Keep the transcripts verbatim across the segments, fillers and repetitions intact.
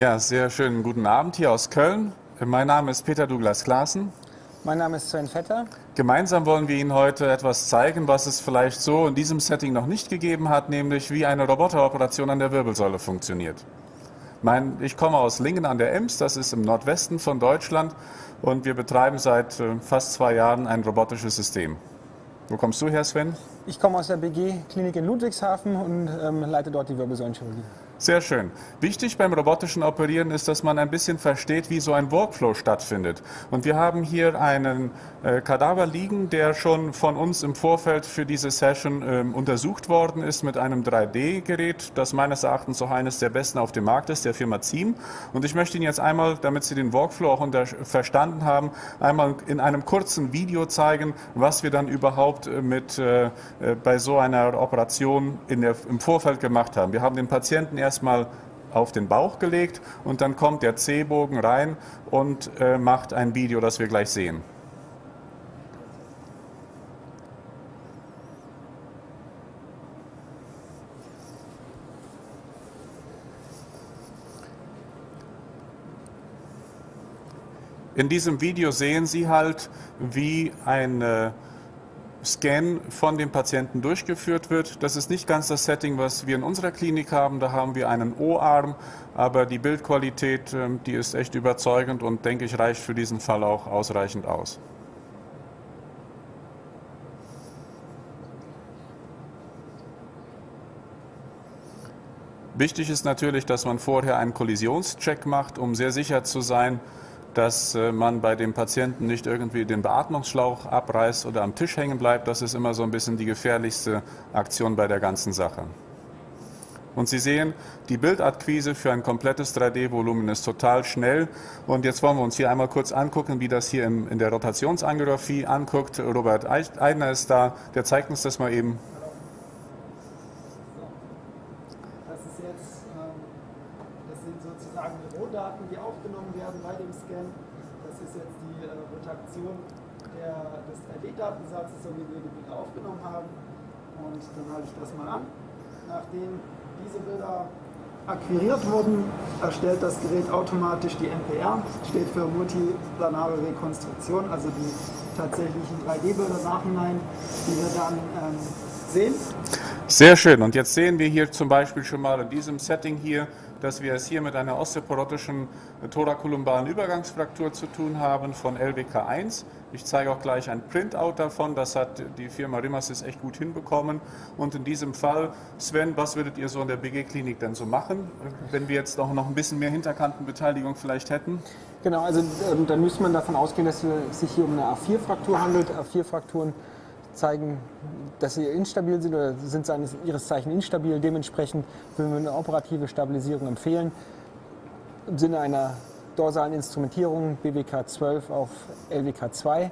Ja, sehr schönen guten Abend hier aus Köln. Mein Name ist Peter Douglas Klaassen. Mein Name ist Sven Vetter. Gemeinsam wollen wir Ihnen heute etwas zeigen, was es vielleicht so in diesem Setting noch nicht gegeben hat, nämlich wie eine Roboteroperation an der Wirbelsäule funktioniert. Mein, ich komme aus Lingen an der Ems, das ist im Nordwesten von Deutschland, und wir betreiben seit äh, fast zwei Jahren ein robotisches System. Wo kommst du her, Sven? Ich komme aus der B G-Klinik in Ludwigshafen und ähm, leite dort die Wirbelsäulenchirurgie. Sehr schön. Wichtig beim robotischen Operieren ist, dass man ein bisschen versteht, wie so ein Workflow stattfindet. Und wir haben hier einen äh, Kadaver liegen, der schon von uns im Vorfeld für diese Session ähm, untersucht worden ist mit einem drei D Gerät, das meines Erachtens auch eines der besten auf dem Markt ist, der Firma Ziem. Und ich möchte Ihnen jetzt einmal, damit Sie den Workflow auch unter verstanden haben, einmal in einem kurzen Video zeigen, was wir dann überhaupt mit äh, bei so einer Operation in der, im Vorfeld gemacht haben. Wir haben den Patienten erstmal auf den Bauch gelegt und dann kommt der C-Bogen rein und äh, macht ein Video, das wir gleich sehen. In diesem Video sehen Sie halt, wie ein Scan von dem Patienten durchgeführt wird. Das ist nicht ganz das Setting, was wir in unserer Klinik haben. Da haben wir einen O-Arm, aber die Bildqualität, die ist echt überzeugend und, denke ich, reicht für diesen Fall auch ausreichend aus. Wichtig ist natürlich, dass man vorher einen Kollisionscheck macht, um sehr sicher zu sein, dass man bei dem Patienten nicht irgendwie den Beatmungsschlauch abreißt oder am Tisch hängen bleibt. Das ist immer so ein bisschen die gefährlichste Aktion bei der ganzen Sache. Und Sie sehen, die Bildakquise für ein komplettes drei D Volumen ist total schnell. Und jetzt wollen wir uns hier einmal kurz angucken, wie das hier in, in der Rotationsangiografie anguckt. Robert Eidner ist da, der zeigt uns das mal eben. Das ist jetzt, das sind sozusagen die Rohdaten, die aufgenommen werden bei dem Scan. Das ist jetzt die äh, Rotation der, des drei D Datensatzes, so wie wir die Bilder aufgenommen haben. Und dann halte ich das mal an. Nachdem diese Bilder akquiriert wurden, erstellt das Gerät automatisch die M P R, steht für multiplanare Rekonstruktion, also die tatsächlichen drei D Bilder nachhinein, die wir dann ähm, sehen. Sehr schön. Und jetzt sehen wir hier zum Beispiel schon mal in diesem Setting hier, dass wir es hier mit einer osteoporotischen thorakolumbalen Übergangsfraktur zu tun haben von L W K eins. Ich zeige auch gleich ein Printout davon, das hat die Firma Rimasys echt gut hinbekommen. Und in diesem Fall, Sven, was würdet ihr so in der B G-Klinik denn so machen, wenn wir jetzt noch, noch ein bisschen mehr Hinterkantenbeteiligung vielleicht hätten? Genau, also ähm, dann müsste man davon ausgehen, dass es sich hier um eine A vier Fraktur handelt. A vier Frakturen zeigen, dass sie instabil sind oder sind seines, ihres Zeichen instabil. Dementsprechend würden wir eine operative Stabilisierung empfehlen. Im Sinne einer dorsalen Instrumentierung B W K zwölf auf L W K zwei.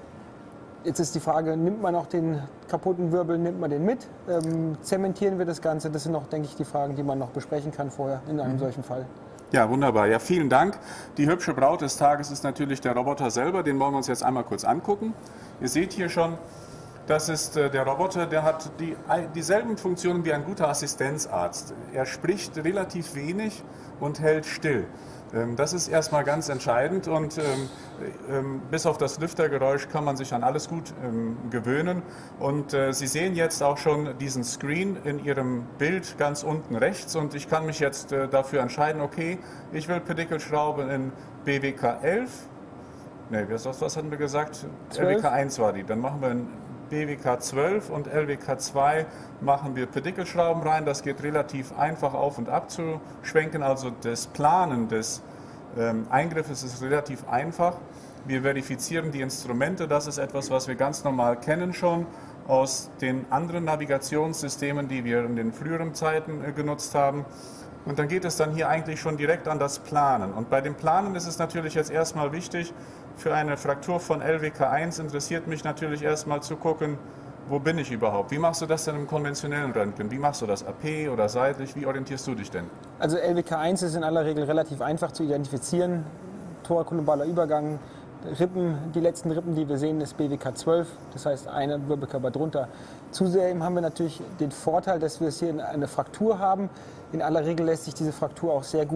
Jetzt ist die Frage, nimmt man auch den kaputten Wirbel, nimmt man den mit? Ähm, zementieren wir das Ganze? Das sind noch, denke ich, die Fragen, die man noch besprechen kann vorher in einem mhm. solchen Fall. Ja, wunderbar. Ja, vielen Dank. Die hübsche Braut des Tages ist natürlich der Roboter selber. Den wollen wir uns jetzt einmal kurz angucken. Ihr seht hier schon, das ist äh, der Roboter, der hat die, dieselben Funktionen wie ein guter Assistenzarzt. Er spricht relativ wenig und hält still. Ähm, das ist erstmal ganz entscheidend und ähm, ähm, bis auf das Lüftergeräusch kann man sich an alles gut ähm, gewöhnen. Und äh, Sie sehen jetzt auch schon diesen Screen in Ihrem Bild ganz unten rechts und ich kann mich jetzt äh, dafür entscheiden, okay, ich will Pedikelschraube in B W K elf. Ne, was, was hatten wir gesagt? L W K eins war die. Dann machen wir in B W K zwölf und L W K zwei machen wir Pedikelschrauben rein. Das geht relativ einfach auf und ab zu schwenken. Also das Planen des ähm, Eingriffes ist relativ einfach. Wir verifizieren die Instrumente. Das ist etwas, was wir ganz normal kennen schon aus den anderen Navigationssystemen, die wir in den früheren Zeiten äh, genutzt haben. Und dann geht es dann hier eigentlich schon direkt an das Planen. Und bei dem Planen ist es natürlich jetzt erstmal wichtig, für eine Fraktur von L W K eins interessiert mich natürlich erstmal zu gucken, wo bin ich überhaupt? Wie machst du das denn im konventionellen Röntgen? Wie machst du das, A P oder seitlich? Wie orientierst du dich denn? Also L W K eins ist in aller Regel relativ einfach zu identifizieren. Thorakolumbaler Übergang, Rippen, die letzten Rippen, die wir sehen, ist B W K zwölf, das heißt eine Wirbelkörper drunter. Zudem haben wir natürlich den Vorteil, dass wir es hier eine Fraktur haben. In aller Regel lässt sich diese Fraktur auch sehr gut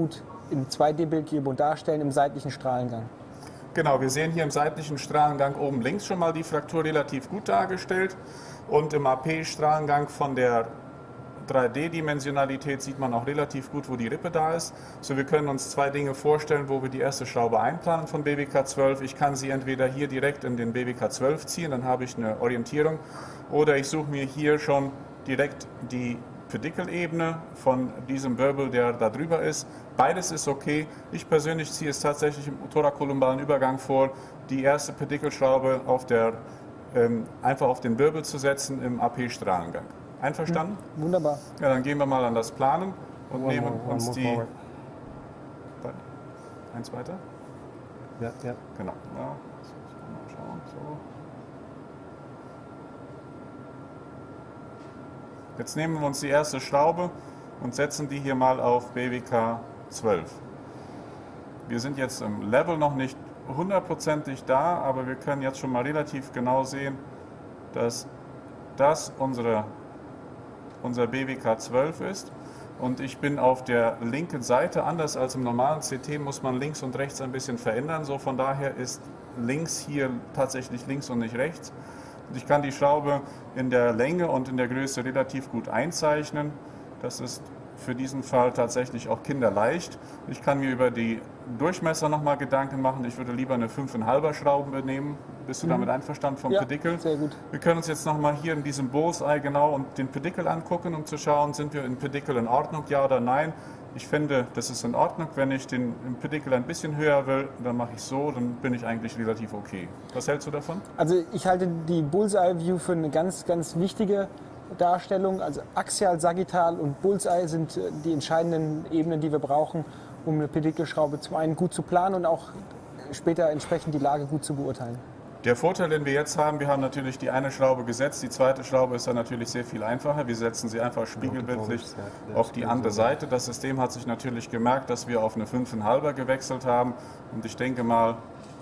im zwei D-Bildgebung darstellen im seitlichen Strahlengang. Genau, wir sehen hier im seitlichen Strahlengang oben links schon mal die Fraktur relativ gut dargestellt und im A P-Strahlengang von der drei D-Dimensionalität sieht man auch relativ gut, wo die Rippe da ist. So, wir können uns zwei Dinge vorstellen, wo wir die erste Schraube einplanen von B W K zwölf. Ich kann sie entweder hier direkt in den B W K zwölf ziehen, dann habe ich eine Orientierung, oder ich suche mir hier schon direkt die Pedikelebene von diesem Wirbel, der da drüber ist. Beides ist okay. Ich persönlich ziehe es tatsächlich im thorakolumbalen Übergang vor, die erste Pedikelschraube auf der, ähm, einfach auf den Wirbel zu setzen im A P-Strahlengang. Einverstanden? Mhm. Wunderbar. Ja, dann gehen wir mal an das Planen und One nehmen more, one uns more die... forward. Eins weiter? Ja, ja. Genau. Ja, mal schauen. So. Jetzt nehmen wir uns die erste Schraube und setzen die hier mal auf B W K zwölf. Wir sind jetzt im Level noch nicht hundertprozentig da, aber wir können jetzt schon mal relativ genau sehen, dass das unsere, unser B W K zwölf ist. Und ich bin auf der linken Seite, anders als im normalen C T muss man links und rechts ein bisschen verändern. So von daher ist links hier tatsächlich links und nicht rechts. Und ich kann die Schraube in der Länge und in der Größe relativ gut einzeichnen. Das ist für diesen Fall tatsächlich auch kinderleicht. Ich kann mir über die Durchmesser nochmal Gedanken machen. Ich würde lieber eine fünf Komma fünfer Schraube nehmen. Bist du damit einverstanden vom Ja, Pedikel? sehr gut. Wir können uns jetzt nochmal hier in diesem Bullseye genau und den Pedikel angucken, um zu schauen, sind wir in Pedikel in Ordnung, ja oder nein. Ich finde, das ist in Ordnung. Wenn ich den Pedikel ein bisschen höher will, dann mache ich so, dann bin ich eigentlich relativ okay. Was hältst du davon? Also ich halte die Bullseye-View für eine ganz, ganz wichtige Darstellung. Also axial, sagittal und Bullseye sind die entscheidenden Ebenen, die wir brauchen, um eine Pedikelschraube zum einen gut zu planen und auch später entsprechend die Lage gut zu beurteilen. Der Vorteil, den wir jetzt haben, wir haben natürlich die eine Schraube gesetzt, die zweite Schraube ist dann natürlich sehr viel einfacher. Wir setzen sie einfach spiegelbildlich auf die andere Seite. Das System hat sich natürlich gemerkt, dass wir auf eine fünf Komma fünfer gewechselt haben und ich denke mal,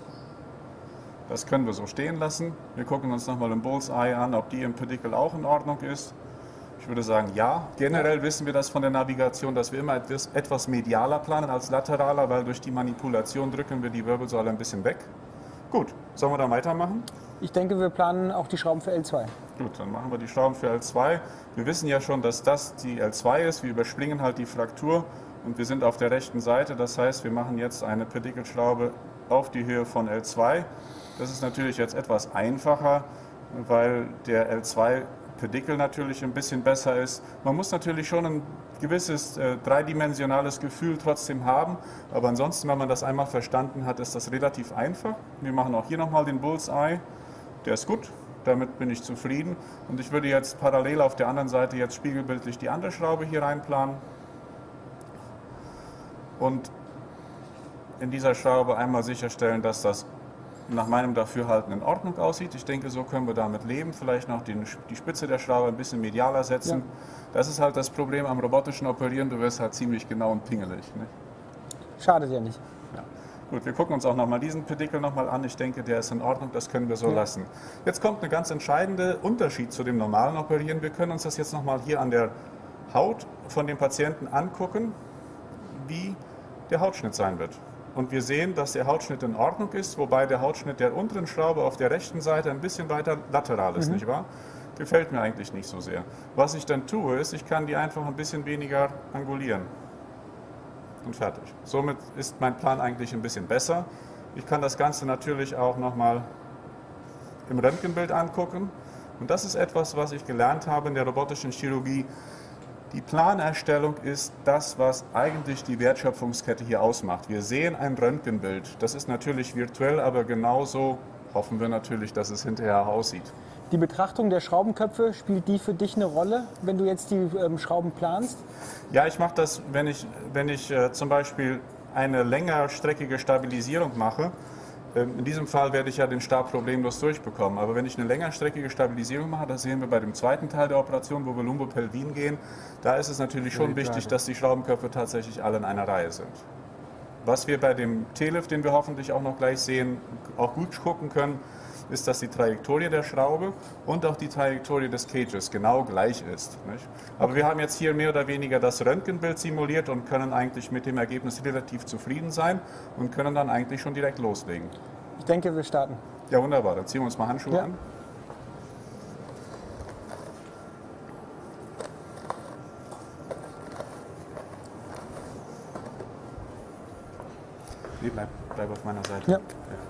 das können wir so stehen lassen. Wir gucken uns nochmal im Bullseye an, ob die im Pedikel auch in Ordnung ist. Ich würde sagen, ja. Generell wissen wir das von der Navigation, dass wir immer etwas, etwas medialer planen als lateraler, weil durch die Manipulation drücken wir die Wirbelsäule ein bisschen weg. Gut, sollen wir da weitermachen? Ich denke, wir planen auch die Schrauben für L zwei. Gut, dann machen wir die Schrauben für L zwei. Wir wissen ja schon, dass das die L zwei ist. Wir überspringen halt die Fraktur und wir sind auf der rechten Seite. Das heißt, wir machen jetzt eine Pedikelschraube auf die Höhe von L zwei. Das ist natürlich jetzt etwas einfacher, weil der L zwei Pedikel natürlich ein bisschen besser ist. Man muss natürlich schon ein gewisses äh, dreidimensionales Gefühl trotzdem haben, aber ansonsten, wenn man das einmal verstanden hat, ist das relativ einfach. Wir machen auch hier nochmal den Bullseye, der ist gut, damit bin ich zufrieden und ich würde jetzt parallel auf der anderen Seite jetzt spiegelbildlich die andere Schraube hier reinplanen und in dieser Schraube einmal sicherstellen, dass das nach meinem Dafürhalten in Ordnung aussieht. Ich denke, so können wir damit leben. Vielleicht noch den, die Spitze der Schraube ein bisschen medialer setzen. Ja. Das ist halt das Problem am robotischen Operieren. Du wirst halt ziemlich genau und pingelig. Ne? Schadet ja nicht. Ja. Gut, wir gucken uns auch nochmal diesen Pedikel nochmal an. Ich denke, der ist in Ordnung. Das können wir so ja. lassen. Jetzt kommt ein ganz entscheidender Unterschied zu dem normalen Operieren. Wir können uns das jetzt nochmal hier an der Haut von dem Patienten angucken, wie der Hautschnitt sein wird. Und wir sehen, dass der Hautschnitt in Ordnung ist, wobei der Hautschnitt der unteren Schraube auf der rechten Seite ein bisschen weiter lateral ist, mhm. nicht wahr? Gefällt mir eigentlich nicht so sehr. Was ich dann tue, ist, ich kann die einfach ein bisschen weniger angulieren. Und fertig. Somit ist mein Plan eigentlich ein bisschen besser. Ich kann das Ganze natürlich auch nochmal im Röntgenbild angucken. Und das ist etwas, was ich gelernt habe in der robotischen Chirurgie. Die Planerstellung ist das, was eigentlich die Wertschöpfungskette hier ausmacht. Wir sehen ein Röntgenbild. Das ist natürlich virtuell, aber genauso hoffen wir natürlich, dass es hinterher aussieht. Die Betrachtung der Schraubenköpfe, spielt die für dich eine Rolle, wenn du jetzt die ähm, Schrauben planst? Ja, ich mache das, wenn ich, wenn ich äh, zum Beispiel eine längerstreckige Stabilisierung mache. In diesem Fall werde ich ja den Stab problemlos durchbekommen. Aber wenn ich eine längerstreckige Stabilisierung mache, das sehen wir bei dem zweiten Teil der Operation, wo wir Lumbopelvin gehen, da ist es natürlich schon wichtig, dass die Schraubenköpfe tatsächlich alle in einer Reihe sind. Was wir bei dem T-Lift, den wir hoffentlich auch noch gleich sehen, auch gut gucken können, ist, dass die Trajektorie der Schraube und auch die Trajektorie des Cages genau gleich ist. Nicht? Aber okay. wir haben jetzt hier mehr oder weniger das Röntgenbild simuliert und können eigentlich mit dem Ergebnis relativ zufrieden sein und können dann eigentlich schon direkt loslegen. Ich denke, wir starten. Ja, wunderbar. Dann ziehen wir uns mal Handschuhe ja. an. Nee, bleib, bleib auf meiner Seite. Ja. Ja.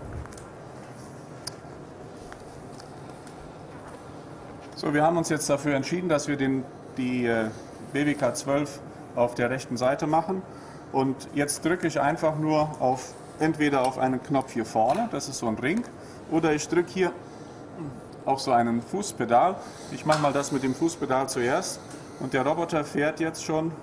So, wir haben uns jetzt dafür entschieden, dass wir den, die äh, B W K zwölf auf der rechten Seite machen. Und jetzt drücke ich einfach nur auf, entweder auf einen Knopf hier vorne, das ist so ein Ring, oder ich drücke hier auf so einen Fußpedal. Ich mache mal das mit dem Fußpedal zuerst. Und der Roboter fährt jetzt schon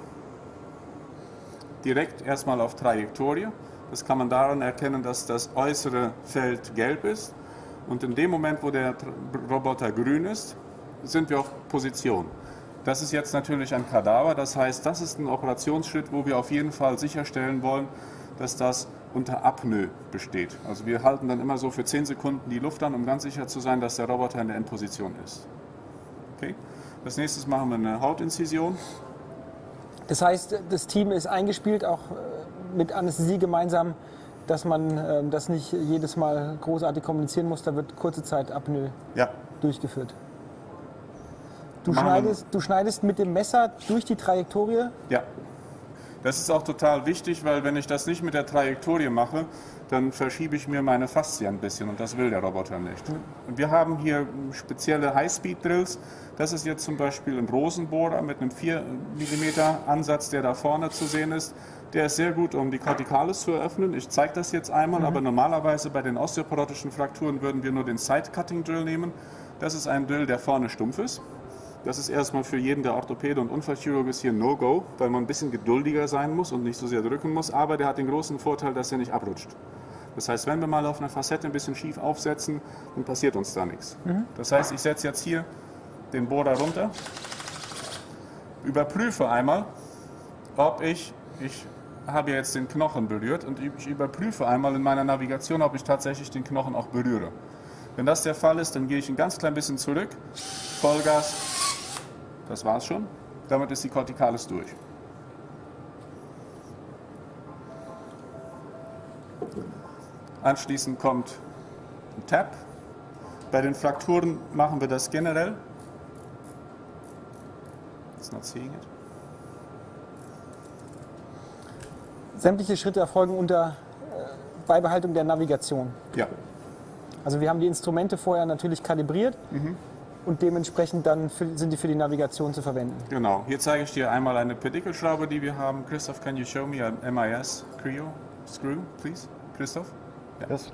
direkt erstmal auf Trajektorie. Das kann man daran erkennen, dass das äußere Feld gelb ist. Und in dem Moment, wo der Roboter grün ist, sind wir auf Position. Das ist jetzt natürlich ein Kadaver, das heißt, das ist ein Operationsschritt, wo wir auf jeden Fall sicherstellen wollen, dass das unter Apnoe besteht. Also wir halten dann immer so für zehn Sekunden die Luft an, um ganz sicher zu sein, dass der Roboter in der Endposition ist. Okay. Als nächstes machen wir eine Hautinzision. Das heißt, das Team ist eingespielt, auch mit Anästhesie gemeinsam, dass man äh, das nicht jedes Mal großartig kommunizieren muss. Da wird kurze Zeit Apnoe ja. durchgeführt. Du schneidest, du schneidest mit dem Messer durch die Trajektorie? Ja. Das ist auch total wichtig, weil wenn ich das nicht mit der Trajektorie mache, dann verschiebe ich mir meine Faszie ein bisschen und das will der Roboter nicht. Und wir haben hier spezielle High-Speed-Drills. Das ist jetzt zum Beispiel ein Rosenbohrer mit einem vier Millimeter Ansatz, der da vorne zu sehen ist. Der ist sehr gut, um die Corticalis zu eröffnen. Ich zeige das jetzt einmal, mhm. aber normalerweise bei den osteoporotischen Frakturen würden wir nur den Side-Cutting-Drill nehmen. Das ist ein Drill, der vorne stumpf ist. Das ist erstmal für jeden, der Orthopäde und Unfallchirurg ist, hier No-Go, weil man ein bisschen geduldiger sein muss und nicht so sehr drücken muss. Aber der hat den großen Vorteil, dass er nicht abrutscht. Das heißt, wenn wir mal auf einer Facette ein bisschen schief aufsetzen, dann passiert uns da nichts. Mhm. Das heißt, ich setze jetzt hier den Bohrer runter, überprüfe einmal, ob ich, ich habe jetzt den Knochen berührt und ich überprüfe einmal in meiner Navigation, ob ich tatsächlich den Knochen auch berühre. Wenn das der Fall ist, dann gehe ich ein ganz klein bisschen zurück, Vollgas, das war's schon, damit ist die Corticalis durch. Anschließend kommt ein Tap. Bei den Frakturen machen wir das generell. It's not seeing it. Sämtliche Schritte erfolgen unter äh, Beibehaltung der Navigation. Ja. Also wir haben die Instrumente vorher natürlich kalibriert mhm. und dementsprechend dann für, sind die für die Navigation zu verwenden. Genau. Hier zeige ich dir einmal eine Pedikelschraube, die wir haben. Christoph, can you show me an M I S Creo screw, please? Christoph? Ja. Yes.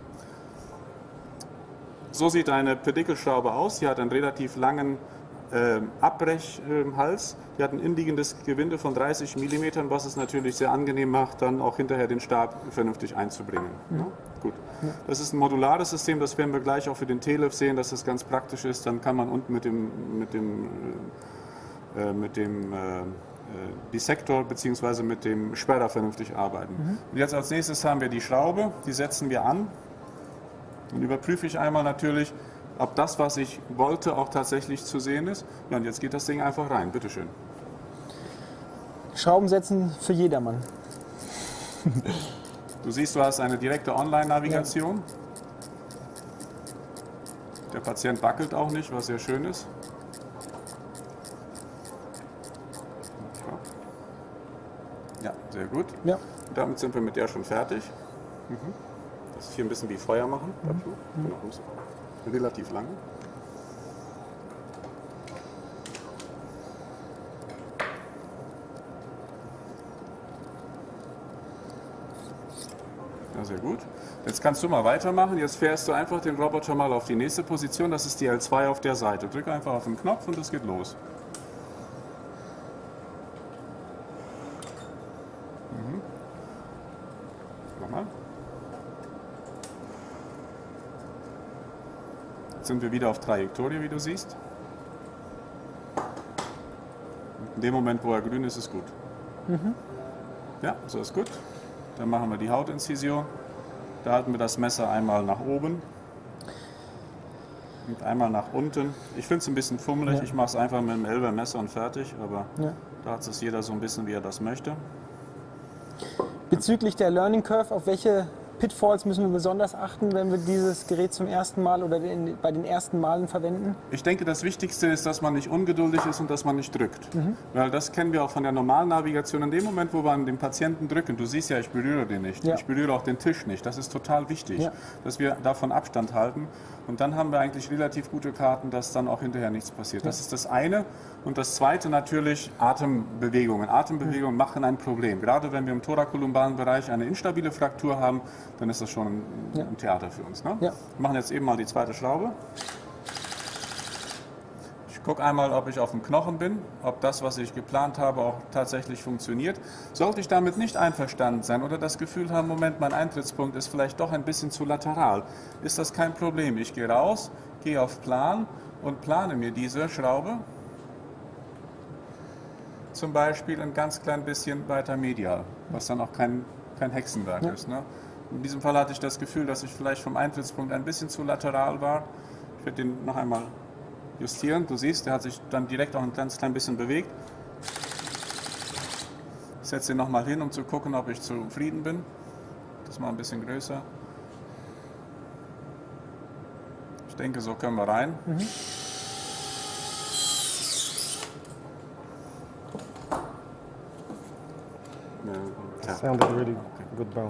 So sieht eine Pedikelschraube aus. Sie hat einen relativ langen äh, Abbrechhals. Äh, die hat ein inliegendes Gewinde von dreißig Millimeter, was es natürlich sehr angenehm macht, dann auch hinterher den Stab vernünftig einzubringen. Mhm. Ja? Gut. Ja. Das ist ein modulares System, das werden wir gleich auch für den T L I F sehen, dass das ganz praktisch ist. Dann kann man unten mit dem, mit dem, äh, mit dem äh, Dissektor bzw. mit dem Sperrer vernünftig arbeiten. Mhm. Und jetzt als nächstes haben wir die Schraube, die setzen wir an. Dann überprüfe ich einmal natürlich, ob das, was ich wollte, auch tatsächlich zu sehen ist. Ja, und jetzt geht das Ding einfach rein. Bitte schön. Schrauben setzen für jedermann. Du siehst, du hast eine direkte Online-Navigation. Ja. Der Patient wackelt auch nicht, was sehr schön ist. Ja, sehr gut. Ja. Und damit sind wir mit der schon fertig. Mhm. Das ist hier ein bisschen wie Feuer machen. Mhm. Genau, relativ lang. Ja, sehr gut. Jetzt kannst du mal weitermachen. Jetzt fährst du einfach den Roboter mal auf die nächste Position. Das ist die L zwei auf der Seite. Drück einfach auf den Knopf und es geht los. Mhm. Nochmal. Jetzt sind wir wieder auf Trajektorie, wie du siehst. In dem Moment, wo er grün ist, ist gut. Mhm. Ja, so ist gut. Dann machen wir die Hautinzision. Da halten wir das Messer einmal nach oben. Und einmal nach unten. Ich finde es ein bisschen fummelig, Ja. ich mache es einfach mit dem Elber Messer und fertig, aber Ja. da hat es jeder so ein bisschen, wie er das möchte. Bezüglich der Learning Curve, auf welche Pitfalls müssen wir besonders achten, wenn wir dieses Gerät zum ersten Mal oder den, bei den ersten Malen verwenden? Ich denke, das Wichtigste ist, dass man nicht ungeduldig ist und dass man nicht drückt. Mhm. Weil das kennen wir auch von der normalen Navigation. In dem Moment, wo wir an den Patienten drücken, du siehst ja, ich berühre den nicht. Ja. Ich berühre auch den Tisch nicht. Das ist total wichtig, Ja. dass wir davon Abstand halten. Und dann haben wir eigentlich relativ gute Karten, dass dann auch hinterher nichts passiert. Das ist das eine. Und das zweite natürlich Atembewegungen. Atembewegungen machen ein Problem. Gerade wenn wir im thorakolumbalen Bereich eine instabile Fraktur haben, dann ist das schon ein, Ja. ein Theater für uns. Ne? Ja. Wir machen jetzt eben mal die zweite Schraube. Ich gucke einmal, ob ich auf dem Knochen bin, ob das, was ich geplant habe, auch tatsächlich funktioniert. Sollte ich damit nicht einverstanden sein oder das Gefühl haben, Moment, mein Eintrittspunkt ist vielleicht doch ein bisschen zu lateral, ist das kein Problem. Ich gehe raus, gehe auf Plan und plane mir diese Schraube zum Beispiel ein ganz klein bisschen weiter medial, was dann auch kein, kein Hexenwerk Ja. ist. Ne? In diesem Fall hatte ich das Gefühl, dass ich vielleicht vom Eintrittspunkt ein bisschen zu lateral war. Ich werde den noch einmal justieren. Du siehst, der hat sich dann direkt auch ein ganz klein bisschen bewegt. Ich setze ihn nochmal hin, um zu gucken, ob ich zufrieden bin. Das mal ein bisschen größer. Ich denke, so können wir rein. Mhm. Ja. Sounded really good bone.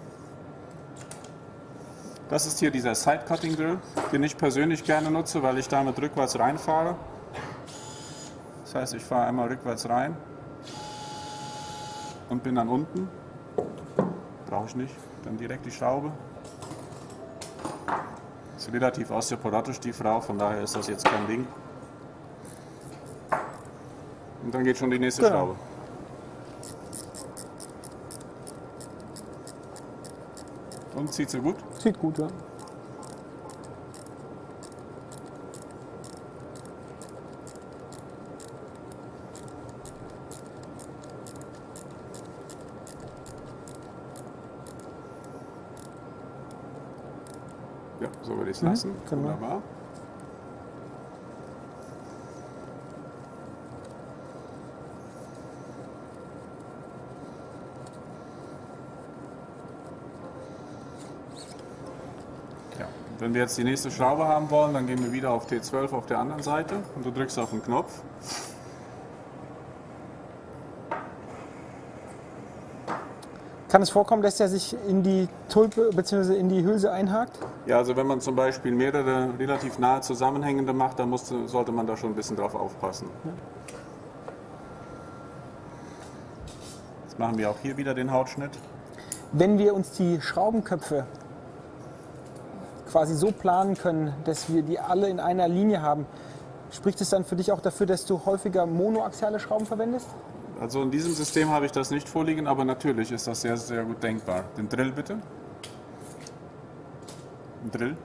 Das ist hier dieser Side-Cutting Drill, den ich persönlich gerne nutze, weil ich damit rückwärts reinfahre. Das heißt, ich fahre einmal rückwärts rein und bin dann unten. Brauche ich nicht. Dann direkt die Schraube. Ist relativ osteoporotisch, die Frau, von daher ist das jetzt kein Ding. Und dann geht schon die nächste Genau. Schraube. Und zieht sie gut? Sieht gut, ja. Ja, so würde ich es Mhm, lassen. genau. Wunderbar. Ja, wenn wir jetzt die nächste Schraube haben wollen, dann gehen wir wieder auf T zwölf auf der anderen Seite und du drückst auf den Knopf. Kann es vorkommen, dass der sich in die Tulpe bzw. in die Hülse einhakt? Ja, also wenn man zum Beispiel mehrere relativ nahe zusammenhängende macht, dann muss, sollte man da schon ein bisschen drauf aufpassen. Jetzt machen wir auch hier wieder den Hautschnitt. Wenn wir uns die Schraubenköpfe quasi so planen können, dass wir die alle in einer Linie haben, spricht es dann für dich auch dafür, dass du häufiger monoaxiale Schrauben verwendest? Also in diesem System habe ich das nicht vorliegen, aber natürlich ist das sehr, sehr gut denkbar. Den Drill bitte. Den Drill.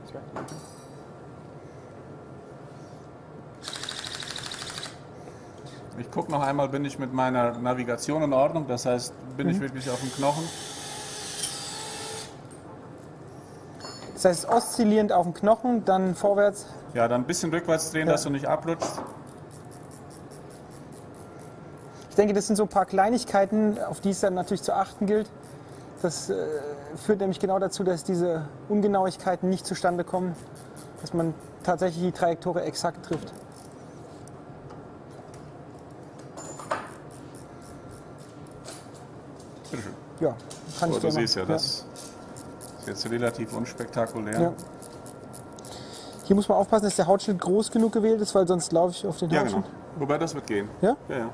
Ich gucke noch einmal, bin ich mit meiner Navigation in Ordnung, das heißt, bin ich wirklich auf dem Knochen. Das heißt, oszillierend auf dem Knochen, dann vorwärts. Ja, dann ein bisschen rückwärts drehen, Ja. dass du nicht abrutschst. Ich denke, das sind so ein paar Kleinigkeiten, auf die es dann natürlich zu achten gilt. Das äh, führt nämlich genau dazu, dass diese Ungenauigkeiten nicht zustande kommen, dass man tatsächlich die Trajektorie exakt trifft. Bitteschön. Ja, kann So, ich du dir siehst ja, machen. das ist jetzt relativ unspektakulär. Ja. Hier muss man aufpassen, dass der Hautschnitt groß genug gewählt ist, weil sonst laufe ich auf den Ja, genau. Hautschnitt. Wobei das wird gehen. Ja? Ja, ja.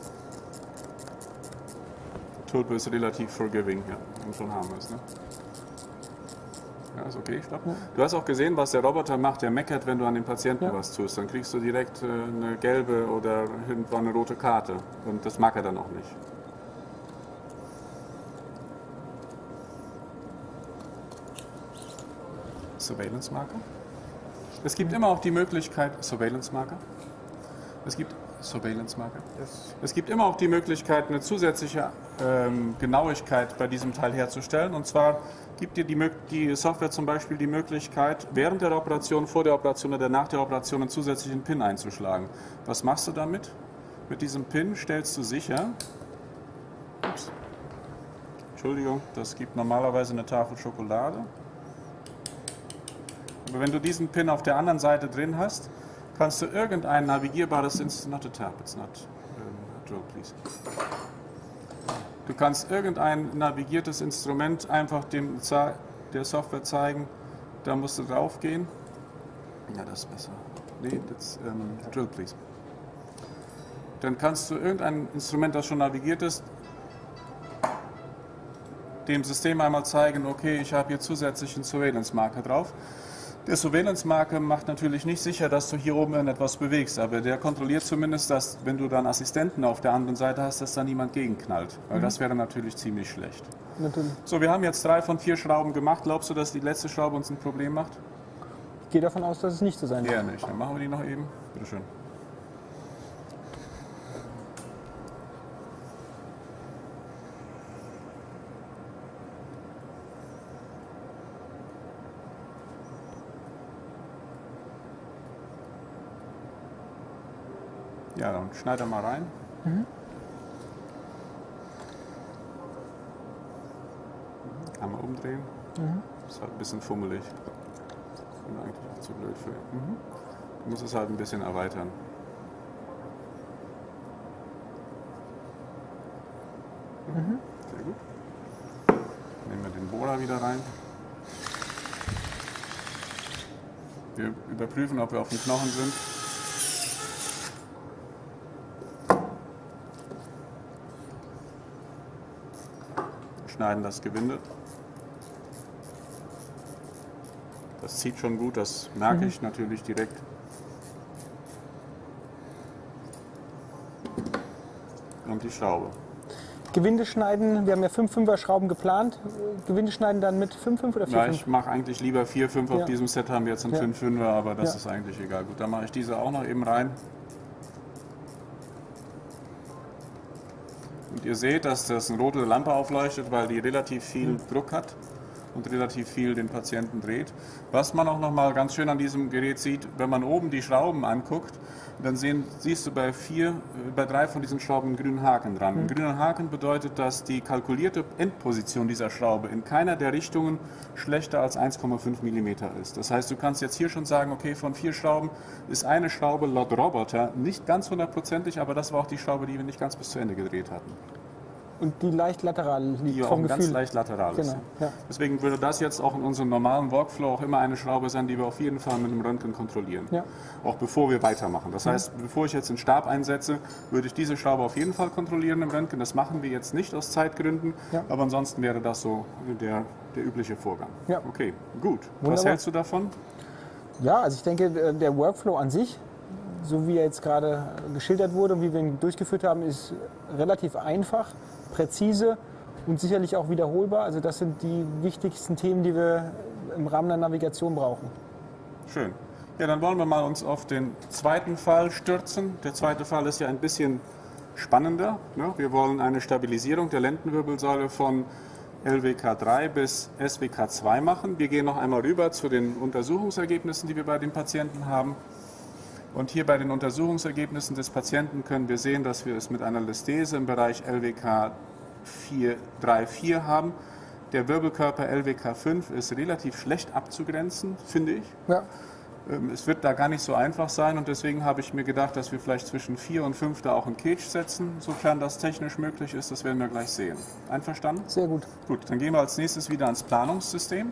Tulpe ist relativ forgiving, ja, und schon harmlos. Ne? Ja, ist okay, ich glaube. Du hast auch gesehen, was der Roboter macht. Der meckert, wenn du an den Patienten Ja. was tust. Dann kriegst du direkt äh, eine gelbe oder irgendwann eine rote Karte. Und das mag er dann auch nicht. Surveillance-Marker. Es gibt immer auch die Möglichkeit, Surveillance-Marker. Es gibt Surveillance-Marker. Yes. Es gibt immer auch die Möglichkeit, eine zusätzliche ähm, Genauigkeit bei diesem Teil herzustellen. Und zwar gibt dir die, die Software zum Beispiel die Möglichkeit, während der Operation, vor der Operation oder nach der Operation einen zusätzlichen Pin einzuschlagen. Was machst du damit? Mit diesem Pin stellst du sicher, ups, Entschuldigung, das gibt normalerweise eine Tafel Schokolade. Aber wenn du diesen Pin auf der anderen Seite drin hast, kannst du irgendein navigierbares Instrument, not a tap, it's not, uh, draw, please. Du kannst irgendein navigiertes Instrument einfach dem, der Software zeigen, da musst du drauf gehen. Ja, das ist besser. Nee, das, um, drill, please. Dann kannst du irgendein Instrument, das schon navigiert ist, dem System einmal zeigen, okay, ich habe hier zusätzlich einen Surveillance-Marker drauf. Der Surveillance-Marker macht natürlich nicht sicher, dass du hier oben irgendetwas bewegst, aber der kontrolliert zumindest, dass, wenn du dann Assistenten auf der anderen Seite hast, dass da niemand gegenknallt. Weil mhm. das wäre natürlich ziemlich schlecht. Natürlich. So, wir haben jetzt drei von vier Schrauben gemacht. Glaubst du, dass die letzte Schraube uns ein Problem macht? Ich gehe davon aus, dass es nicht so sein wird. Eher nicht. Dann machen wir die noch eben. Bitte schön. Ja, dann schneid er mal rein. Mhm. Einmal umdrehen. Mhm. Das ist halt ein bisschen fummelig. Das bin eigentlich auch zu blöd für. Mhm. Du musst es halt ein bisschen erweitern. Mhm. Sehr gut. Nehmen wir den Bohrer wieder rein. Wir überprüfen, ob wir auf den Knochen sind. Schneiden das Gewinde. Das zieht schon gut, das merke ich mhm. natürlich direkt. Und die Schraube. Gewinde schneiden, wir haben ja fünf Fünfer Schrauben geplant. Gewinde schneiden dann mit fünf Fünf oder vier Fünf? Ja, ich mache eigentlich lieber vier Fünf. Ja. Auf diesem Set haben wir jetzt einen ja. fünf Fünfer, aber das ja. ist eigentlich egal. Gut, dann mache ich diese auch noch eben rein. Und ihr seht, dass das eine rote Lampe aufleuchtet, weil die relativ viel mhm. Druck hat und relativ viel den Patienten dreht. Was man auch noch mal ganz schön an diesem Gerät sieht, wenn man oben die Schrauben anguckt, dann sehen, siehst du bei, vier, bei drei von diesen Schrauben einen grünen Haken dran. Mhm. Ein grüner Haken bedeutet, dass die kalkulierte Endposition dieser Schraube in keiner der Richtungen schlechter als eins Komma fünf Millimeter ist. Das heißt, du kannst jetzt hier schon sagen, okay, von vier Schrauben ist eine Schraube laut Roboter nicht ganz hundertprozentig, aber das war auch die Schraube, die wir nicht ganz bis zu Ende gedreht hatten. Und die leicht lateral liegt die vom auch Gefühl. ganz leicht lateral ist. Genau, ja. Deswegen würde das jetzt auch in unserem normalen Workflow auch immer eine Schraube sein, die wir auf jeden Fall mit dem Röntgen kontrollieren. Ja. Auch bevor wir weitermachen. Das heißt, mhm. bevor ich jetzt den Stab einsetze, würde ich diese Schraube auf jeden Fall kontrollieren im Röntgen. Das machen wir jetzt nicht aus Zeitgründen, ja. aber ansonsten wäre das so der, der übliche Vorgang. Ja. Okay, gut. Wunderbar. Was hältst du davon? Ja, also ich denke, der Workflow an sich, so wie er jetzt gerade geschildert wurde und wie wir ihn durchgeführt haben, ist relativ einfach, präzise und sicherlich auch wiederholbar. Also das sind die wichtigsten Themen, die wir im Rahmen der Navigation brauchen. Schön. Ja, dann wollen wir mal uns auf den zweiten Fall stürzen. Der zweite Fall ist ja ein bisschen spannender. Ne? Wir wollen eine Stabilisierung der Lendenwirbelsäule von L W K drei bis S W K zwei machen. Wir gehen noch einmal rüber zu den Untersuchungsergebnissen, die wir bei den Patienten haben. Und hier bei den Untersuchungsergebnissen des Patienten können wir sehen, dass wir es mit einer Listhese im Bereich L W K vier drei vier haben. Der Wirbelkörper L W K fünf ist relativ schlecht abzugrenzen, finde ich. Ja. Es wird da gar nicht so einfach sein und deswegen habe ich mir gedacht, dass wir vielleicht zwischen vier und fünf da auch einen Cage setzen, sofern das technisch möglich ist. Das werden wir gleich sehen. Einverstanden? Sehr gut. Gut, dann gehen wir als nächstes wieder ans Planungssystem.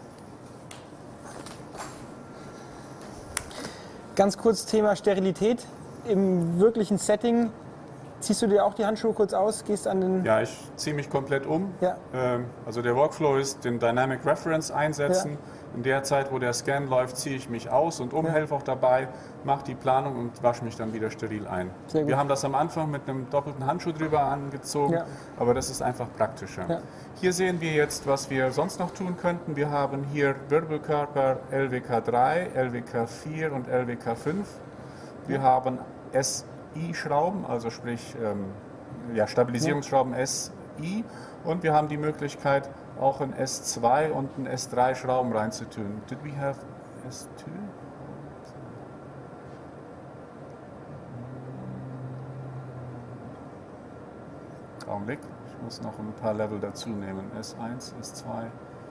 Ganz kurz Thema Sterilität. Im wirklichen Setting ziehst du dir auch die Handschuhe kurz aus, gehst an den... Ja, ich ziehe mich komplett um. Ja. Also der Workflow ist den Dynamic Reference einsetzen. Ja. In der Zeit, wo der Scan läuft, ziehe ich mich aus und um, ja. helfe auch dabei, mache die Planung und wasche mich dann wieder steril ein. Sehr gut. Wir haben das am Anfang mit einem doppelten Handschuh drüber angezogen, ja. aber das ist einfach praktischer. Ja. Hier sehen wir jetzt, was wir sonst noch tun könnten. Wir haben hier Wirbelkörper L W K drei, L W K vier und L W K fünf. Wir ja. haben S I-Schrauben, also sprich ähm, ja, Stabilisierungsschrauben S I, und wir haben die Möglichkeit, auch in S zwei und in S drei Schrauben reinzutun. Did we have S zwei? Augenblick, ich muss noch ein paar Level dazu nehmen. S eins, S zwei.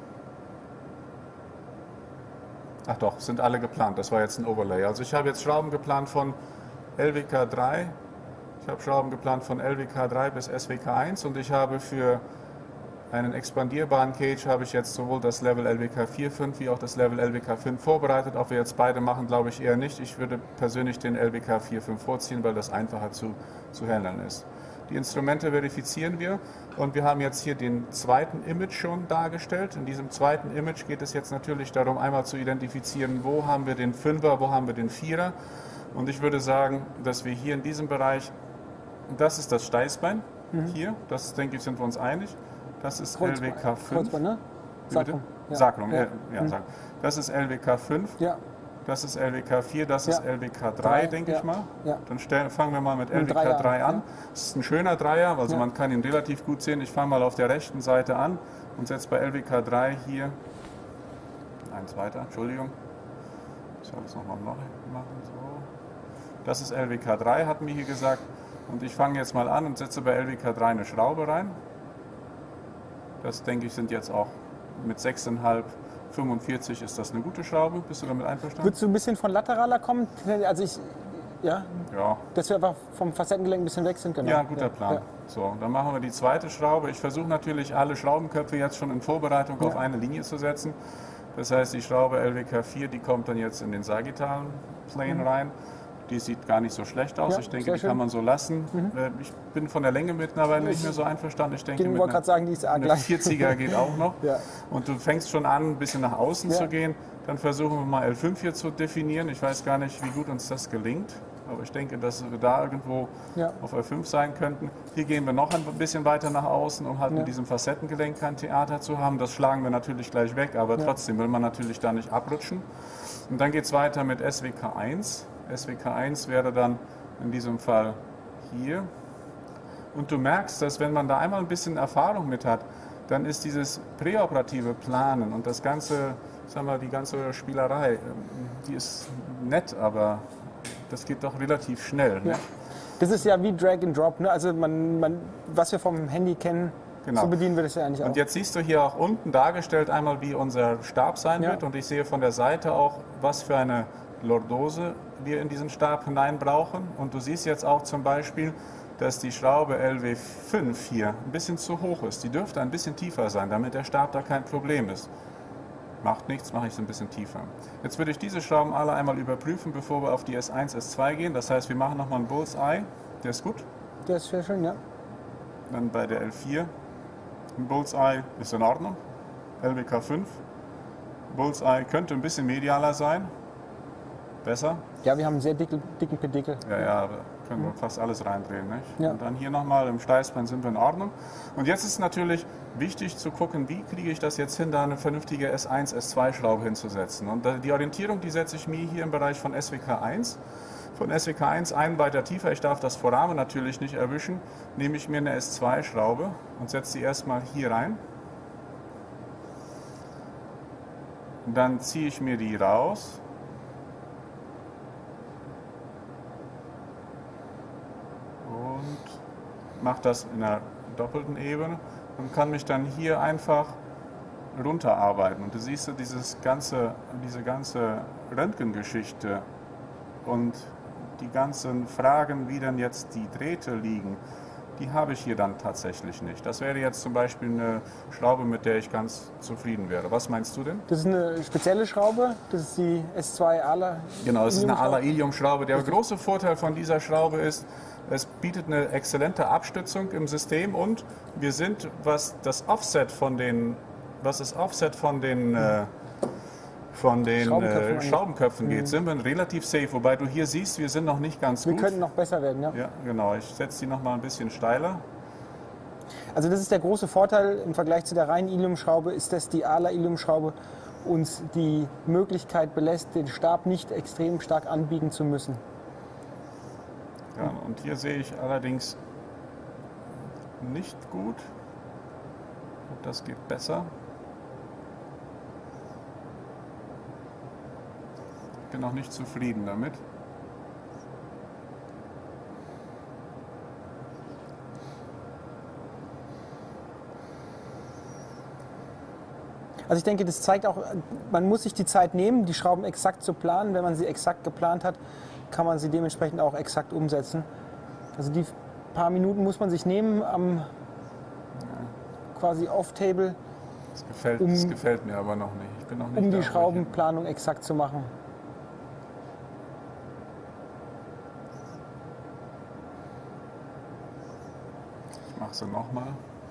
Ach doch, sind alle geplant. Das war jetzt ein Overlay. Also ich habe jetzt Schrauben geplant von L W K drei. Ich habe Schrauben geplant von L W K drei bis S W K eins und ich habe für einen expandierbaren Cage habe ich jetzt sowohl das Level L W K vier Punkt fünf wie auch das Level L W K fünf vorbereitet. Ob wir jetzt beide machen, glaube ich eher nicht. Ich würde persönlich den L W K vier Punkt fünf vorziehen, weil das einfacher zu, zu handeln ist. Die Instrumente verifizieren wir und wir haben jetzt hier den zweiten Image schon dargestellt. In diesem zweiten Image geht es jetzt natürlich darum, einmal zu identifizieren, wo haben wir den Fünfer, wo haben wir den Vierer. Und ich würde sagen, dass wir hier in diesem Bereich, das ist das Steißbein, mhm. hier, das denke ich, sind wir uns einig. Das ist Kreuzbein. L W K fünf. Kreuzbein, ne? Sacrum. Ja. Sacrum, ja. Ja. Ja, mhm. Das ist L W K fünf. Ja. Das ist L W K vier, das ja. ist L W K drei, denke ja. ich mal. Ja. Dann stellen, fangen wir mal mit L W K drei an. Das ist ein schöner Dreier, also ja. man kann ihn relativ gut sehen. Ich fange mal auf der rechten Seite an und setze bei L W K drei hier, eins weiter, Entschuldigung, ich soll das nochmal machen. So. Das ist L W K drei, hatten wir hier gesagt. Und ich fange jetzt mal an und setze bei L W K drei eine Schraube rein. Das, denke ich, sind jetzt auch mit sechs Komma fünf, fünfundvierzig ist das eine gute Schraube. Bist du damit einverstanden? Würdest du ein bisschen von lateraler kommen? Also ich, ja, ja. Dass wir einfach vom Facettengelenk ein bisschen weg sind, genau. Ja, guter ja. Plan. Ja. So, dann machen wir die zweite Schraube. Ich versuche natürlich alle Schraubenköpfe jetzt schon in Vorbereitung ja. auf eine Linie zu setzen. Das heißt, die Schraube L W K vier, die kommt dann jetzt in den sagittalen Plane mhm. rein. Die sieht gar nicht so schlecht aus. Ja, ich denke, die schön. kann man so lassen. Mhm. Ich bin von der Länge mittlerweile nicht mehr so einverstanden. Ich denke, ich mit einer, sagen, die ist eine vierziger geht auch noch. Ja. Und du fängst schon an, ein bisschen nach außen ja. zu gehen. Dann versuchen wir mal L fünf hier zu definieren. Ich weiß gar nicht, wie gut uns das gelingt. Aber ich denke, dass wir da irgendwo ja. auf L fünf sein könnten. Hier gehen wir noch ein bisschen weiter nach außen, um halt ja. mit diesem Facettengelenk kein Theater zu haben. Das schlagen wir natürlich gleich weg, aber ja. trotzdem will man natürlich da nicht abrutschen. Und dann geht es weiter mit S W K eins. S W K eins wäre dann in diesem Fall hier. Und du merkst, dass wenn man da einmal ein bisschen Erfahrung mit hat, dann ist dieses präoperative Planen und das ganze, sagen wir, die ganze Spielerei, die ist nett, aber das geht doch relativ schnell. Ne? Ja. Das ist ja wie Drag and Drop, ne? Also man, man, was wir vom Handy kennen, genau. so bedienen wir das ja eigentlich auch. Und jetzt siehst du hier auch unten dargestellt einmal, wie unser Stab sein ja. wird, und ich sehe von der Seite auch, was für eine Lordose wir in diesen Stab hinein brauchen. Und du siehst jetzt auch zum Beispiel, dass die Schraube L W fünf hier ein bisschen zu hoch ist. Die dürfte ein bisschen tiefer sein, damit der Stab da kein Problem ist. Macht nichts, mache ich es ein bisschen tiefer. Jetzt würde ich diese Schrauben alle einmal überprüfen, bevor wir auf die S eins, S zwei gehen. Das heißt, wir machen nochmal einen Bullseye. Der ist gut. Der ist sehr schön, ja. Dann bei der L vier. Ein Bullseye ist in Ordnung. L W K fünf. Bullseye könnte ein bisschen medialer sein. Besser. Ja, wir haben einen sehr dicken, dicken Pedikel. Ja, ja, da können wir fast alles reindrehen. Nicht? Ja. Und dann hier nochmal im Steißbein sind wir in Ordnung. Und jetzt ist natürlich wichtig zu gucken, wie kriege ich das jetzt hin, da eine vernünftige S eins, S zwei Schraube hinzusetzen. Und die Orientierung, die setze ich mir hier im Bereich von S W K eins. Von S W K eins einen weiter tiefer, ich darf das Foramen natürlich nicht erwischen, nehme ich mir eine S zwei Schraube und setze sie erstmal hier rein. Und dann ziehe ich mir die raus. Mache das in einer doppelten Ebene und kann mich dann hier einfach runterarbeiten. Und du siehst dieses ganze, diese ganze Röntgengeschichte und die ganzen Fragen, wie denn jetzt die Drähte liegen, die habe ich hier dann tatsächlich nicht. Das wäre jetzt zum Beispiel eine Schraube, mit der ich ganz zufrieden wäre. Was meinst du denn? Das ist eine spezielle Schraube, das ist die S zwei Ala. Genau, das ist eine Ala-Ilium-Schraube. Der große Vorteil von dieser Schraube ist, es bietet eine exzellente Abstützung im System und wir sind, was das Offset von den, was das Offset von den, äh, von den Schraubenköpfen, äh, Schraubenköpfen geht, mhm. sind wir relativ safe. Wobei du hier siehst, wir sind noch nicht ganz wir gut. Wir könnten noch besser werden, ja. Ja, genau. Ich setze die noch mal ein bisschen steiler. Also das ist der große Vorteil im Vergleich zu der reinen Ilium-Schraube, ist, dass die Ala-Ilium-Schraube uns die Möglichkeit belässt, den Stab nicht extrem stark anbiegen zu müssen. Ja, und hier sehe ich allerdings nicht gut. Und das geht besser. Ich bin noch nicht zufrieden damit. Also ich denke, das zeigt auch, man muss sich die Zeit nehmen, die Schrauben exakt zu planen. Wenn man sie exakt geplant hat, kann man sie dementsprechend auch exakt umsetzen. Also die paar Minuten muss man sich nehmen am quasi Off-Table, Das gefällt, um, das gefällt mir aber noch nicht. Ich bin noch nicht um da, die wo ich Schraubenplanung exakt zu machen. Ich mache sie nochmal.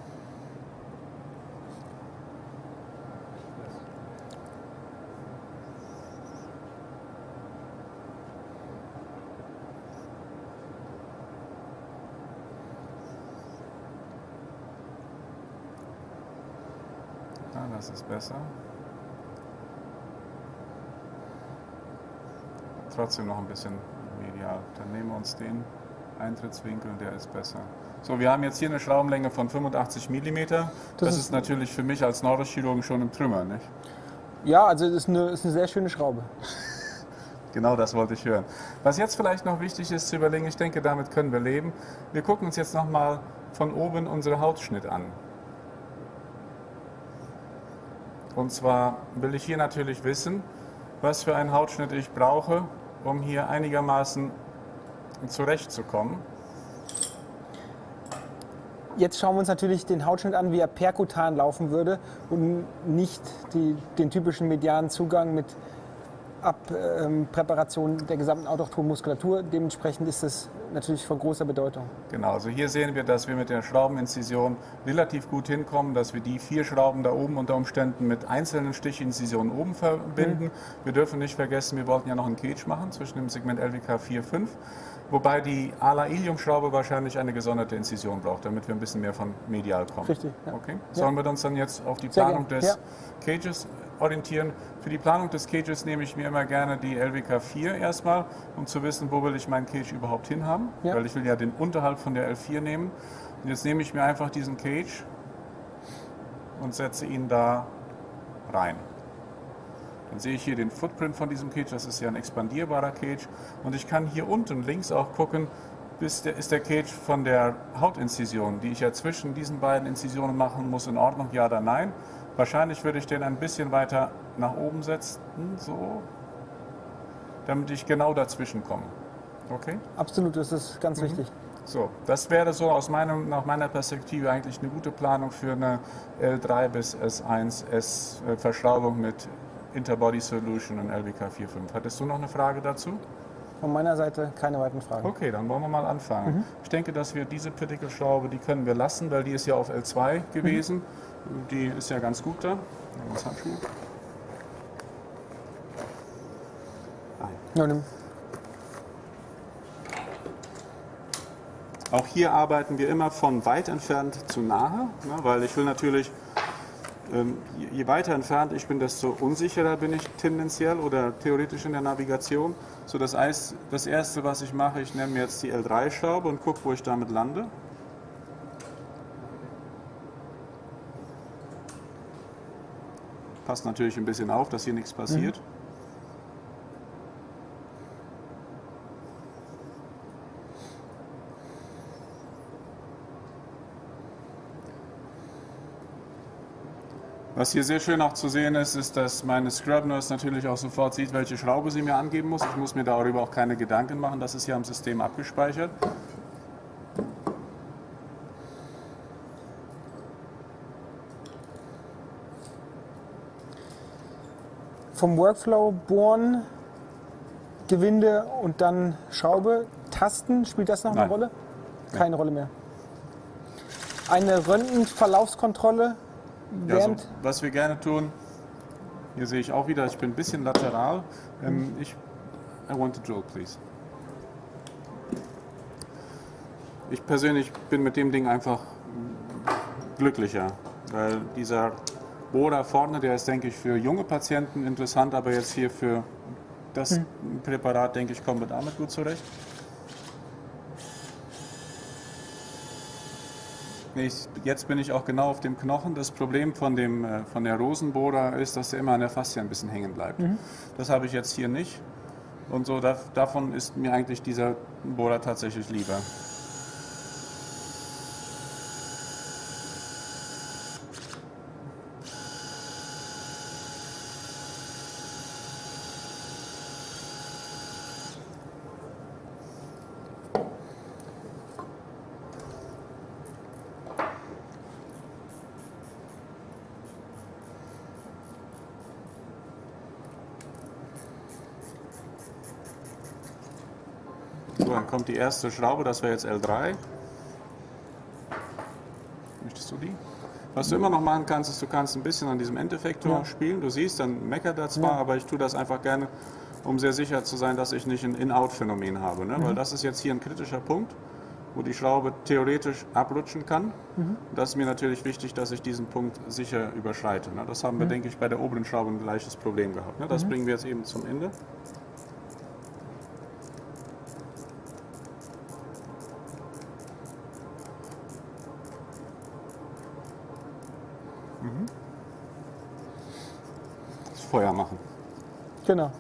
Ja, das ist besser. Trotzdem noch ein bisschen medial. Dann nehmen wir uns den Eintrittswinkel, der ist besser. So, wir haben jetzt hier eine Schraubenlänge von fünfundachtzig Millimeter. Das, das ist, ist natürlich für mich als Neurochirurgen schon im Trümmer, nicht? Ja, also es ist eine, ist eine sehr schöne Schraube. Genau das wollte ich hören. Was jetzt vielleicht noch wichtig ist zu überlegen, ich denke, damit können wir leben. Wir gucken uns jetzt nochmal von oben unsere Hautschnitt an. Und zwar will ich hier natürlich wissen, was für einen Hautschnitt ich brauche, um hier einigermaßen zurechtzukommen. Jetzt schauen wir uns natürlich den Hautschnitt an, wie er perkutan laufen würde und nicht die, den typischen medianen Zugang mit Abpräparation ähm, der gesamten autochthonen Muskulatur. Dementsprechend ist das natürlich von großer Bedeutung. Genau, also hier sehen wir, dass wir mit der Schraubeninzision relativ gut hinkommen, dass wir die vier Schrauben da oben unter Umständen mit einzelnen Stichinzisionen oben verbinden. Mhm. Wir dürfen nicht vergessen, wir wollten ja noch einen Cage machen zwischen dem Segment L W K vier fünf. Wobei die Ala-Ilium-Schraube wahrscheinlich eine gesonderte Inzision braucht, damit wir ein bisschen mehr von medial kommen. Richtig. Ja. Okay. Sollen ja. wir uns dann jetzt auf die Planung des ja. Cages orientieren? Für die Planung des Cages nehme ich mir immer gerne die L W K vier erstmal, um zu wissen, wo will ich meinen Cage überhaupt hin haben. Ja. Weil ich will ja den unterhalb von der L vier nehmen. Und jetzt nehme ich mir einfach diesen Cage und setze ihn da rein. Dann sehe ich hier den Footprint von diesem Cage, das ist ja ein expandierbarer Cage. Und ich kann hier unten links auch gucken, ist der, ist der Cage von der Hautinzision, die ich ja zwischen diesen beiden Inzisionen machen muss, in Ordnung, ja oder nein. Wahrscheinlich würde ich den ein bisschen weiter nach oben setzen, so, damit ich genau dazwischen komme. Okay? Absolut, das ist ganz mhm. wichtig. So, das wäre so aus meinem, nach meiner Perspektive eigentlich eine gute Planung für eine L drei bis S eins S Verschraubung mit Interbody Solution und L W K vier fünf. Hattest du noch eine Frage dazu? Von meiner Seite keine weiteren Fragen. Okay, dann wollen wir mal anfangen. Mhm. Ich denke, dass wir diese Pedicle-Schraube, die können wir lassen, weil die ist ja auf L zwei gewesen. Mhm. Die ist ja ganz gut da. Nehmen wir uns Handschuhe. Ja, nimm. Auch hier arbeiten wir immer von weit entfernt zu nahe, ne, weil ich will natürlich, ähm, je weiter entfernt ich bin, desto unsicherer bin ich tendenziell oder theoretisch in der Navigation. So, das heißt, das Erste, was ich mache, ich nehme jetzt die L drei Schraube und gucke, wo ich damit lande. Passt natürlich ein bisschen auf, dass hier nichts passiert. Mhm. Was hier sehr schön auch zu sehen ist, ist, dass meine Scrub Nurse natürlich auch sofort sieht, welche Schraube sie mir angeben muss. Ich muss mir darüber auch keine Gedanken machen, das ist ja im System abgespeichert. Vom Workflow bohren, Gewinde und dann Schraube, Tasten, spielt das noch eine Nein. Rolle? Keine Nein. Rolle mehr. Eine Röntgenverlaufskontrolle. Ja, also, was wir gerne tun, hier sehe ich auch wieder, ich bin ein bisschen lateral. Ähm, ich, I want to drill, please. Ich persönlich bin mit dem Ding einfach glücklicher, weil dieser Bohrer vorne, der ist, denke ich, für junge Patienten interessant, aber jetzt hier für das hm. Präparat, denke ich, kommen wir damit gut zurecht. Ich, jetzt bin ich auch genau auf dem Knochen. Das Problem von, dem, äh, von der Rosenbohrer ist, dass er immer an der Faszie ein bisschen hängen bleibt. Mhm. Das habe ich jetzt hier nicht. Und so da, davon ist mir eigentlich dieser Bohrer tatsächlich lieber. So, dann kommt die erste Schraube, das wäre jetzt L drei. Möchtest du die? Was du immer noch machen kannst, ist, du kannst ein bisschen an diesem Endeffektor ja. spielen. Du siehst, dann meckert er zwar, ja. aber ich tue das einfach gerne, um sehr sicher zu sein, dass ich nicht ein In-Out-Phänomen habe. Ne? Mhm. Weil das ist jetzt hier ein kritischer Punkt, wo die Schraube theoretisch abrutschen kann. Mhm. Das ist mir natürlich wichtig, dass ich diesen Punkt sicher überschreite. Ne? Das haben wir, mhm. denke ich, bei der oberen Schraube ein gleiches Problem gehabt. Ne? Das mhm. bringen wir jetzt eben zum Ende. Das Feuer machen. Genau.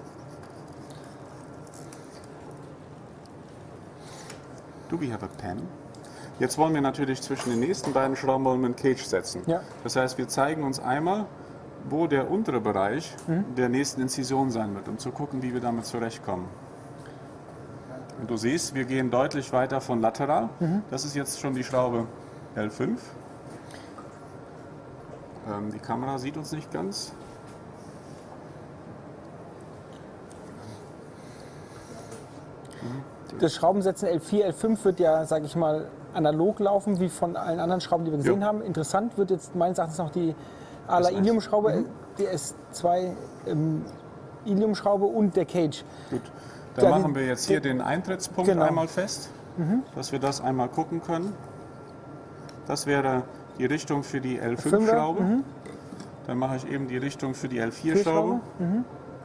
Do we have a pen? Jetzt wollen wir natürlich zwischen den nächsten beiden Schrauben wollen wir einen Cage setzen. Ja. Das heißt, wir zeigen uns einmal, wo der untere Bereich mhm. der nächsten Inzision sein wird, um zu gucken, wie wir damit zurechtkommen. Und du siehst, wir gehen deutlich weiter von lateral. Mhm. Das ist jetzt schon die Schraube L fünf. Ähm, die Kamera sieht uns nicht ganz. Das Schraubensetzen L vier, L fünf wird ja, sage ich mal, analog laufen, wie von allen anderen Schrauben, die wir gesehen jo. haben. Interessant wird jetzt meines Erachtens noch die Ala Ilium-Schraube, mhm. die S zwei ähm, Ilium-Schraube und der Cage. Gut, dann ja, machen wir jetzt hier den Eintrittspunkt genau. einmal fest, mhm. dass wir das einmal gucken können. Das wäre die Richtung für die L fünf Schraube. Mhm. Dann mache ich eben die Richtung für die L vier Schraube. Mhm.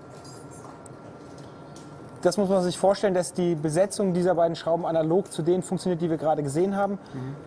Das muss man sich vorstellen, dass die Besetzung dieser beiden Schrauben analog zu denen funktioniert, die wir gerade gesehen haben. Mhm.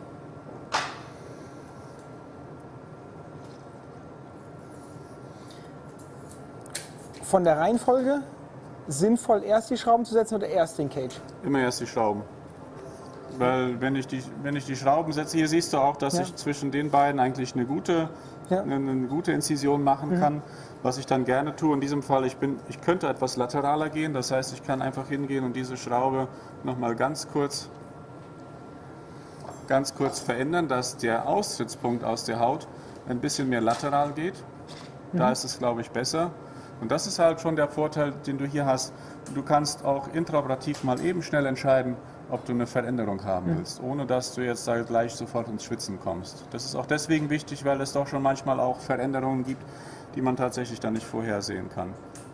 Von der Reihenfolge sinnvoll erst die Schrauben zu setzen oder erst den Cage? Immer erst die Schrauben. Weil wenn ich die, wenn ich die Schrauben setze, hier siehst du auch, dass ja. ich zwischen den beiden eigentlich eine gute, ja. eine, eine gute Inzision machen mhm. kann. Was ich dann gerne tue, in diesem Fall, ich, bin, ich könnte etwas lateraler gehen, das heißt, ich kann einfach hingehen und diese Schraube nochmal ganz kurz, ganz kurz verändern, dass der Austrittspunkt aus der Haut ein bisschen mehr lateral geht. Da mhm. ist es, glaube ich, besser. Und das ist halt schon der Vorteil, den du hier hast. Du kannst auch intraoperativ mal eben schnell entscheiden, ob du eine Veränderung haben willst, ohne dass du jetzt da gleich sofort ins Schwitzen kommst. Das ist auch deswegen wichtig, weil es doch schon manchmal auch Veränderungen gibt, die man tatsächlich dann nicht vorhersehen kann.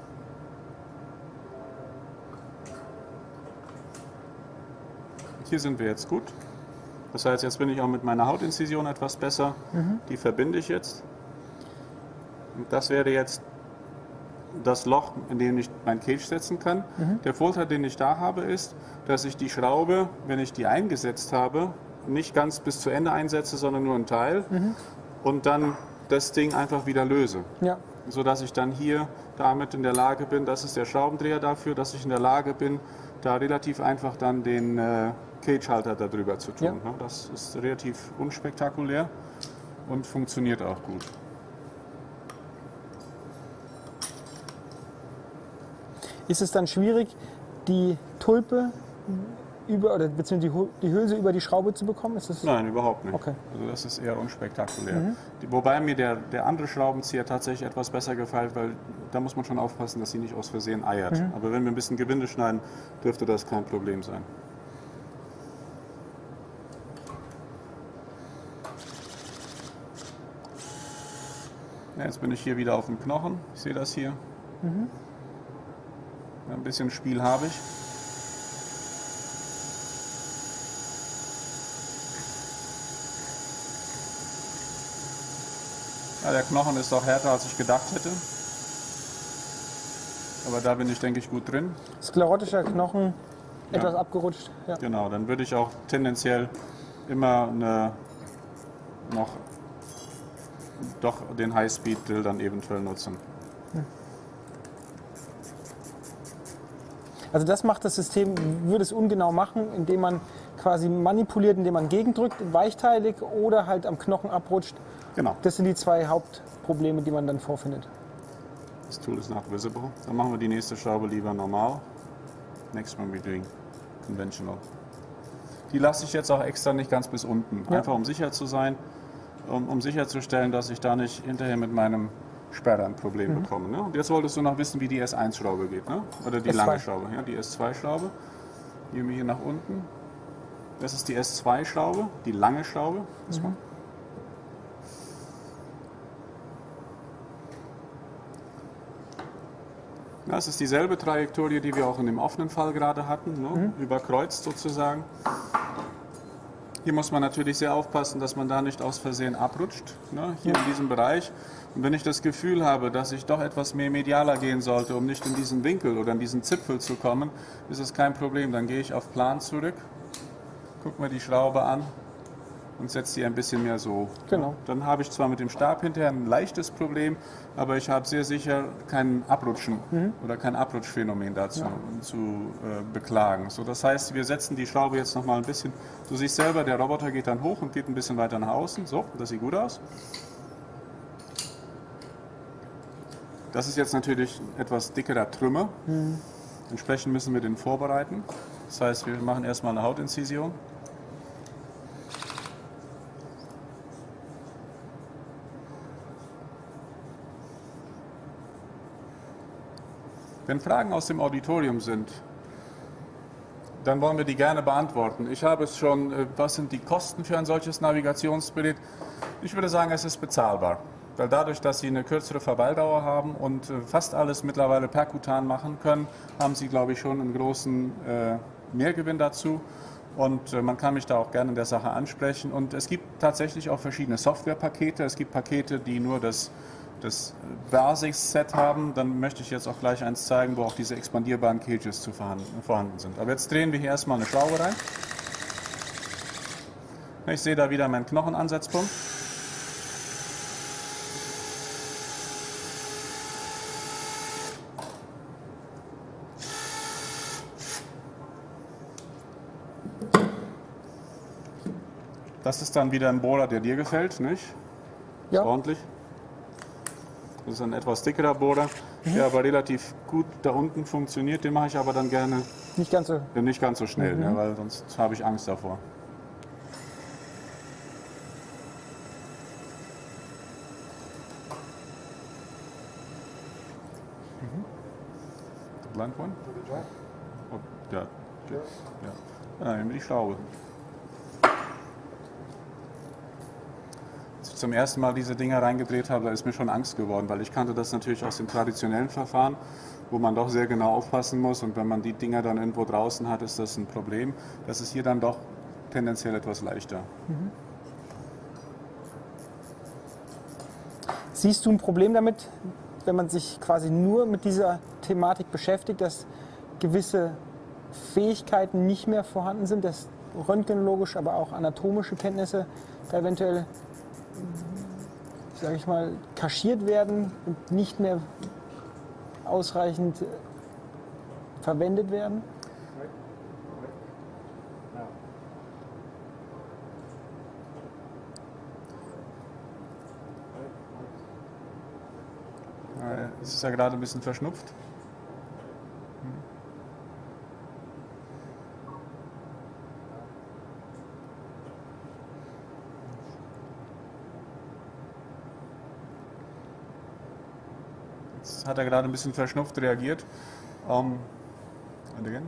Hier sind wir jetzt gut. Das heißt, jetzt bin ich auch mit meiner Hautinzision etwas besser. Mhm. Die verbinde ich jetzt. Und das wäre jetzt das Loch, in dem ich mein Cage setzen kann. Mhm. Der Vorteil, den ich da habe, ist, dass ich die Schraube, wenn ich die eingesetzt habe, nicht ganz bis zu Ende einsetze, sondern nur einen Teil mhm. und dann das Ding einfach wieder löse. Ja. Sodass ich dann hier damit in der Lage bin, das ist der Schraubendreher dafür, dass ich in der Lage bin, da relativ einfach dann den äh, Cage-Halter darüber zu tun. Ja. Das ist relativ unspektakulär und funktioniert auch gut. Ist es dann schwierig, die Tulpe über, oder beziehungsweise die Hülse über die Schraube zu bekommen? Ist das Nein, überhaupt nicht. Okay. Also das ist eher unspektakulär. Mhm. Die, wobei mir der, der andere Schraubenzieher tatsächlich etwas besser gefällt, weil da muss man schon aufpassen, dass sie nicht aus Versehen eiert. Mhm. Aber wenn wir ein bisschen Gewinde schneiden, dürfte das kein Problem sein. Ja, jetzt bin ich hier wieder auf dem Knochen. Ich sehe das hier. Mhm. Ein bisschen Spiel habe ich. Ja, der Knochen ist auch härter, als ich gedacht hätte. Aber da bin ich, denke ich, gut drin. Sklerotischer Knochen, ja. etwas abgerutscht. Ja. Genau, dann würde ich auch tendenziell immer eine noch doch den High-Speed-Drill dann eventuell nutzen. Also das macht das System, würde es ungenau machen, indem man quasi manipuliert, indem man gegendrückt, weichteilig oder halt am Knochen abrutscht. Genau. Das sind die zwei Hauptprobleme, die man dann vorfindet. Das Tool ist not visible. Dann machen wir die nächste Schraube lieber normal. Next one we're doing conventional. Die lasse ich jetzt auch extra nicht ganz bis unten, Ja. einfach um sicher zu sein, um, um sicherzustellen, dass ich da nicht hinterher mit meinem Sperrer ein Problem Mhm. bekomme. Ne? Und jetzt wolltest du noch wissen, wie die S eins Schraube geht, ne? Oder die S zwei. lange Schraube. Ja, die S zwei Schraube. Gehen wir hier nach unten. Das ist die S zwei Schraube, die lange Schraube. Das Mhm. mal. Das ist dieselbe Trajektorie, die wir auch in dem offenen Fall gerade hatten, ne? Mhm. Überkreuzt sozusagen. Hier muss man natürlich sehr aufpassen, dass man da nicht aus Versehen abrutscht, ne? Hier Ja. in diesem Bereich. Und wenn ich das Gefühl habe, dass ich doch etwas mehr medialer gehen sollte, um nicht in diesen Winkel oder in diesen Zipfel zu kommen, ist es kein Problem. Dann gehe ich auf Plan zurück, gucke mir die Schraube an und setze sie ein bisschen mehr so. Genau. Dann habe ich zwar mit dem Stab hinterher ein leichtes Problem, aber ich habe sehr sicher kein Abrutschen oder kein Abrutschphänomen dazu zu äh, beklagen. So, das heißt, wir setzen die Schraube jetzt noch mal ein bisschen. Du siehst selber, der Roboter geht dann hoch und geht ein bisschen weiter nach außen. So, das sieht gut aus. Das ist jetzt natürlich etwas dickerer Trümmer. Entsprechend müssen wir den vorbereiten. Das heißt, wir machen erstmal eine Hautinzision. Wenn Fragen aus dem Auditorium sind, dann wollen wir die gerne beantworten. Ich habe es schon, äh, was sind die Kosten für ein solches Navigationsgerät? Ich würde sagen, es ist bezahlbar. Weil dadurch, dass Sie eine kürzere Verweildauer haben und äh, fast alles mittlerweile perkutan machen können, haben Sie, glaube ich, schon einen großen äh, Mehrgewinn dazu. Und äh, man kann mich da auch gerne in der Sache ansprechen. Und es gibt tatsächlich auch verschiedene Softwarepakete. Es gibt Pakete, die nur das das Basics-Set haben, dann möchte ich jetzt auch gleich eins zeigen, wo auch diese expandierbaren Cages zu vorhanden, vorhanden sind. Aber jetzt drehen wir hier erstmal eine Schraube rein. Ich sehe da wieder meinen Knochenansatzpunkt. Das ist dann wieder ein Bohrer, der dir gefällt, nicht? Ja. Ist ordentlich. Das ist ein etwas dickerer Bohrer, der aber relativ gut da unten funktioniert. Den mache ich aber dann gerne Nicht ganz so. ja, nicht ganz so schnell, ne, weil sonst habe ich Angst davor. Blind one? Oh, ja. Ja. Ja, nehmen wir die Schraube. Als ich zum ersten Mal diese Dinger reingedreht habe, da ist mir schon Angst geworden, weil ich kannte das natürlich aus dem traditionellen Verfahren, wo man doch sehr genau aufpassen muss und wenn man die Dinger dann irgendwo draußen hat, ist das ein Problem. Das ist hier dann doch tendenziell etwas leichter. Mhm. Siehst du ein Problem damit, wenn man sich quasi nur mit dieser Thematik beschäftigt, dass gewisse Fähigkeiten nicht mehr vorhanden sind, dass röntgenologische, aber auch anatomische Kenntnisse da eventuell, sage ich mal, kaschiert werden und nicht mehr ausreichend verwendet werden? Es ist ja gerade ein bisschen verschnupft. Jetzt hat er gerade ein bisschen verschnupft reagiert. Um, and again.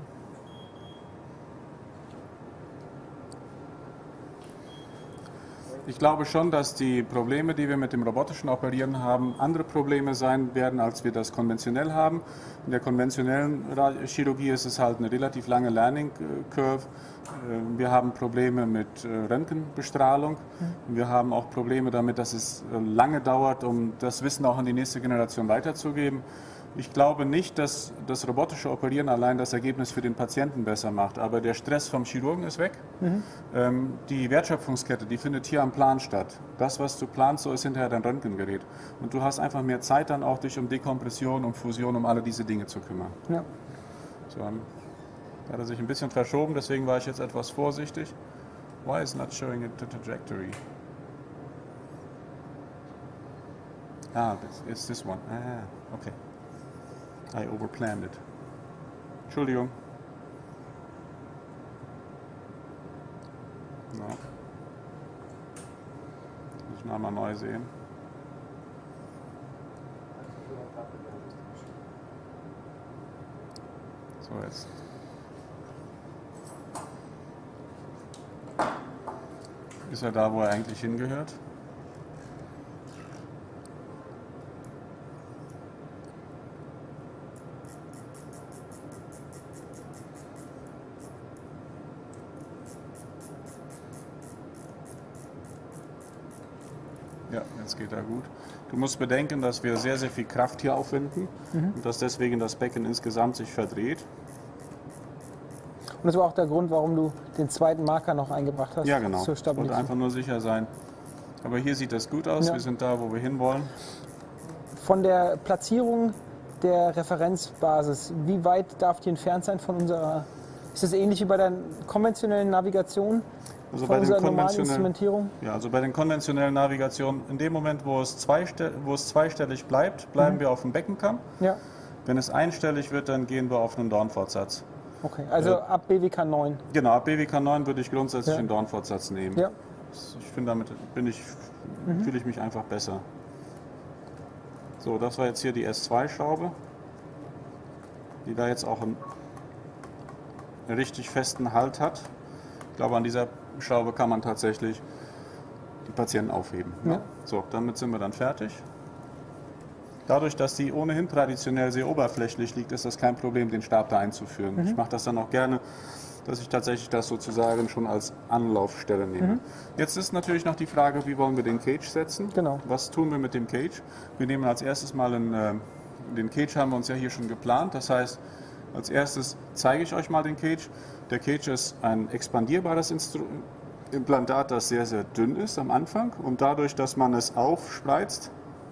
Ich glaube schon, dass die Probleme, die wir mit dem robotischen Operieren haben, andere Probleme sein werden, als wir das konventionell haben. In der konventionellen Chirurgie ist es halt eine relativ lange Learning Curve. Wir haben Probleme mit Röntgenbestrahlung. Wir haben auch Probleme damit, dass es lange dauert, um das Wissen auch an die nächste Generation weiterzugeben. Ich glaube nicht, dass das robotische Operieren allein das Ergebnis für den Patienten besser macht, aber der Stress vom Chirurgen ist weg. Mhm. Ähm, die Wertschöpfungskette, die findet hier am Plan statt. Das, was du planst, so ist hinterher dein Röntgengerät. Und du hast einfach mehr Zeit dann auch, dich um Dekompression, um Fusion, um alle diese Dinge zu kümmern. Ja. So, da hat er sich ein bisschen verschoben, deswegen war ich jetzt etwas vorsichtig. Why is not showing a trajectory? Ah, it's this one. Ah, okay. I overplanned it. Entschuldigung. No. Muss ich nochmal neu sehen. So, jetzt. Ist er da, wo er eigentlich hingehört? Ja, jetzt geht er gut. Du musst bedenken, dass wir sehr, sehr viel Kraft hier aufwenden mhm. und dass deswegen das Becken insgesamt sich verdreht. Und das war auch der Grund, warum du den zweiten Marker noch eingebracht hast. Ja, genau. Zur Ich wollte einfach nur sicher sein. Aber hier sieht das gut aus. Ja. Wir sind da, wo wir hinwollen. Von der Platzierung der Referenzbasis, wie weit darf die entfernt sein von unserer... Ist das ähnlich wie bei der konventionellen Navigation? Also von bei unserer den normalen Instrumentierung? Ja, also bei den konventionellen Navigationen, in dem Moment, wo es, zweistell, wo es zweistellig bleibt, bleiben mhm. wir auf dem Beckenkamm. Ja. Wenn es einstellig wird, dann gehen wir auf einen Dornfortsatz. Okay, also äh, ab B W K neun? Genau, ab B W K neun würde ich grundsätzlich ja. den Dornfortsatz nehmen. Ja. Ich finde, damit bin ich, mhm. fühle ich mich einfach besser. So, das war jetzt hier die S zwei Schraube, die da jetzt auch einen, einen richtig festen Halt hat. Ich glaube, an dieser Schraube kann man tatsächlich die Patienten aufheben. Ja. Ja. So, damit sind wir dann fertig. Dadurch, dass die ohnehin traditionell sehr oberflächlich liegt, ist das kein Problem, den Stab da einzuführen. Mhm. Ich mache das dann auch gerne, dass ich tatsächlich das sozusagen schon als Anlaufstelle nehme. Mhm. Jetzt ist natürlich noch die Frage, wie wollen wir den Cage setzen? Genau. Was tun wir mit dem Cage? Wir nehmen als erstes mal einen, äh, den Cage haben wir uns ja hier schon geplant. Das heißt, als erstes zeige ich euch mal den Cage. Der Cage ist ein expandierbares Instru Implantat, das sehr, sehr dünn ist am Anfang. Und dadurch, dass man es aufspreizt,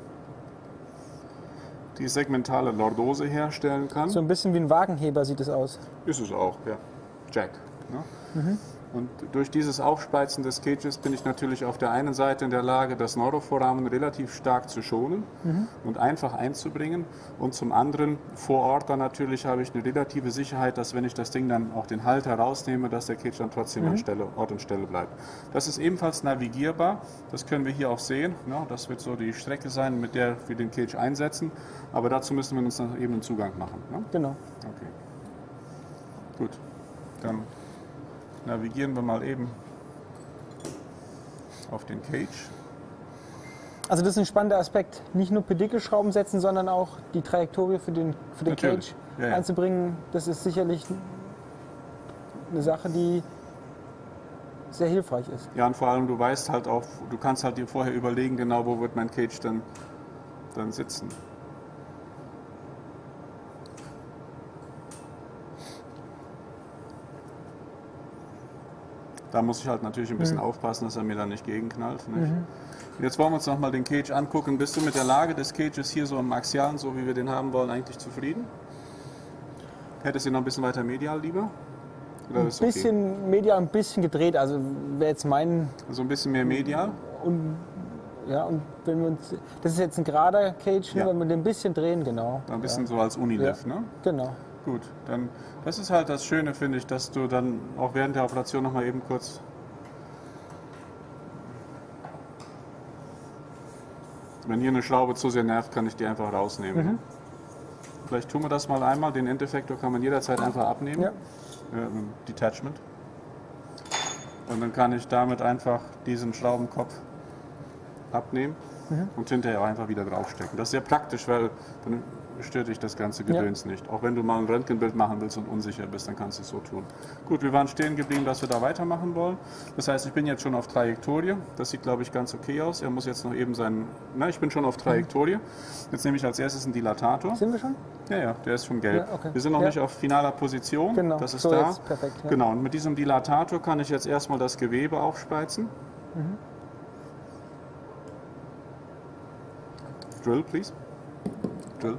die segmentale Lordose herstellen kann. So ein bisschen wie ein Wagenheber sieht es aus. Ist es auch, ja. Jack. Ne? Mhm. Und durch dieses Aufspreizen des Cages bin ich natürlich auf der einen Seite in der Lage, das Neuroforamen relativ stark zu schonen mhm. und einfach einzubringen. Und zum anderen vor Ort dann natürlich habe ich eine relative Sicherheit, dass wenn ich das Ding dann auch den Halter rausnehme, dass der Cage dann trotzdem mhm. an Stelle, Ort und Stelle bleibt. Das ist ebenfalls navigierbar. Das können wir hier auch sehen. Ja, das wird so die Strecke sein, mit der wir den Cage einsetzen. Aber dazu müssen wir uns dann eben einen Zugang machen. Ja? Genau. Okay. Gut. Dann navigieren wir mal eben auf den Cage. Also das ist ein spannender Aspekt. Nicht nur Pedikelschrauben setzen, sondern auch die Trajektorie für den, für den Cage ja, ja. einzubringen. Das ist sicherlich eine Sache, die sehr hilfreich ist. Ja, und vor allem du weißt halt auch, du kannst halt dir vorher überlegen, genau wo wird mein Cage dann, dann sitzen. Da muss ich halt natürlich ein bisschen mhm. aufpassen, dass er mir da nicht gegenknallt. Nicht? Mhm. Jetzt wollen wir uns nochmal den Cage angucken. Bist du mit der Lage des Cages hier so im Axialen, so wie wir den haben wollen, eigentlich zufrieden? Hättest du noch ein bisschen weiter medial lieber? Oder ein bisschen okay? medial, ein bisschen gedreht. Also wäre jetzt mein... Also ein bisschen mehr medial? Und, ja, und wenn wir uns... Das ist jetzt ein gerader Cage, ja. wenn wir den ein bisschen drehen, genau. Ein bisschen ja. so als Unilev, ja. ne? Genau. Gut, dann das ist halt das Schöne, finde ich, dass du dann auch während der Operation noch mal eben kurz wenn hier eine Schraube zu sehr nervt, kann ich die einfach rausnehmen. Mhm. Vielleicht tun wir das mal einmal. Den Endeffektor kann man jederzeit einfach abnehmen. Ja. Äh, Detachment. Und dann kann ich damit einfach diesen Schraubenkopf abnehmen mhm. und hinterher auch einfach wieder draufstecken. Das ist sehr praktisch, weil dann stört dich das ganze Gedöns Ja. nicht. Auch wenn du mal ein Röntgenbild machen willst und unsicher bist, dann kannst du es so tun. Gut, wir waren stehen geblieben, dass wir da weitermachen wollen. Das heißt, ich bin jetzt schon auf Trajektorie. Das sieht, glaube ich, ganz okay aus. Er muss jetzt noch eben seinen... Na, ich bin schon auf Trajektorie. Jetzt nehme ich als erstes einen Dilatator. Sind wir schon? Ja, ja, der ist schon gelb. Ja, okay. Wir sind noch Ja. nicht auf finaler Position. Genau, Das ist so da. jetzt perfekt, ja. Genau, und mit diesem Dilatator kann ich jetzt erstmal das Gewebe aufspreizen. Mhm. Drill, please. Drill.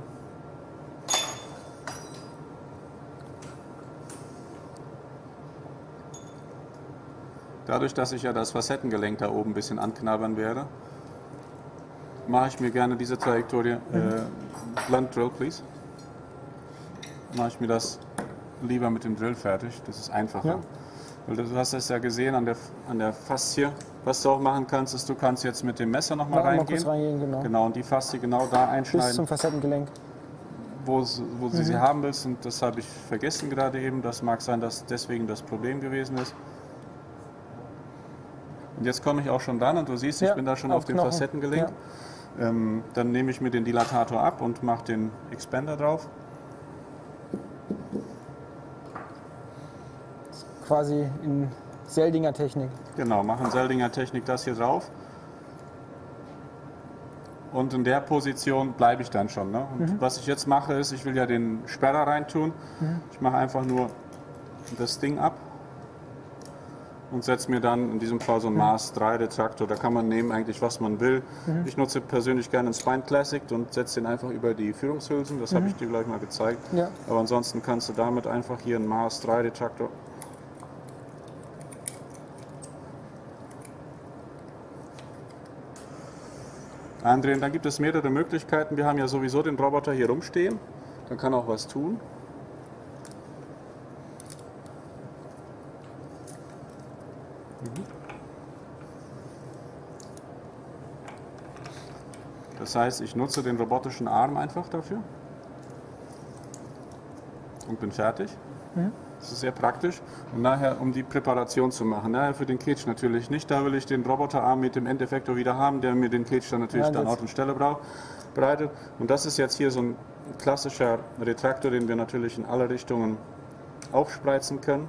Dadurch, dass ich ja das Facettengelenk da oben ein bisschen anknabbern werde, mache ich mir gerne diese Trajektorie. Äh, Blunt Drill, please. Mache ich mir das lieber mit dem Drill fertig. Das ist einfacher. Ja. Weil du hast es ja gesehen an der, an der Faszie. Was du auch machen kannst, ist, du kannst jetzt mit dem Messer nochmal Ja, mal reingehen. kurz reingehen, genau. Genau, und die Faszie genau da Bis einschneiden, zum Facettengelenk. wo, sie- wo sie sie haben willst. Und das habe ich vergessen gerade eben. Das mag sein, dass deswegen das Problem gewesen ist. Und jetzt komme ich auch schon dann und du siehst, ich Ja, bin da schon auf auf dem Knochen. Facettengelenk. Ähm, dann nehme ich mir den Dilatator ab und mache den Expander drauf. Quasi in Seldinger Technik. Genau, mache in Seldinger Technik das hier drauf. Und in der Position bleibe ich dann schon. Ne? Und was ich jetzt mache, ist, ich will ja den Sperrer reintun. Ich mache einfach nur das Ding ab und setze mir dann in diesem Fall so einen Maß drei Retraktor. Da kann man nehmen eigentlich, was man will. Ich nutze persönlich gerne einen Spine Classic und setze den einfach über die Führungshülsen. Das habe ich dir gleich mal gezeigt. Ja. Aber ansonsten kannst du damit einfach hier einen Maß drei Retraktor. Andrehen, dann gibt es mehrere Möglichkeiten. Wir haben ja sowieso den Roboter hier rumstehen. Dann kann auch was tun. Das heißt, ich nutze den robotischen Arm einfach dafür und bin fertig. Das ist sehr praktisch. Und nachher, um die Präparation zu machen, nachher für den Cage natürlich nicht. Da will ich den Roboterarm mit dem Endeffektor wieder haben, der mir den Cage dann natürlich Ja, dann das- Ort und Stelle braucht, bereitet. Und das ist jetzt hier so ein klassischer Retraktor, den wir natürlich in alle Richtungen aufspreizen können,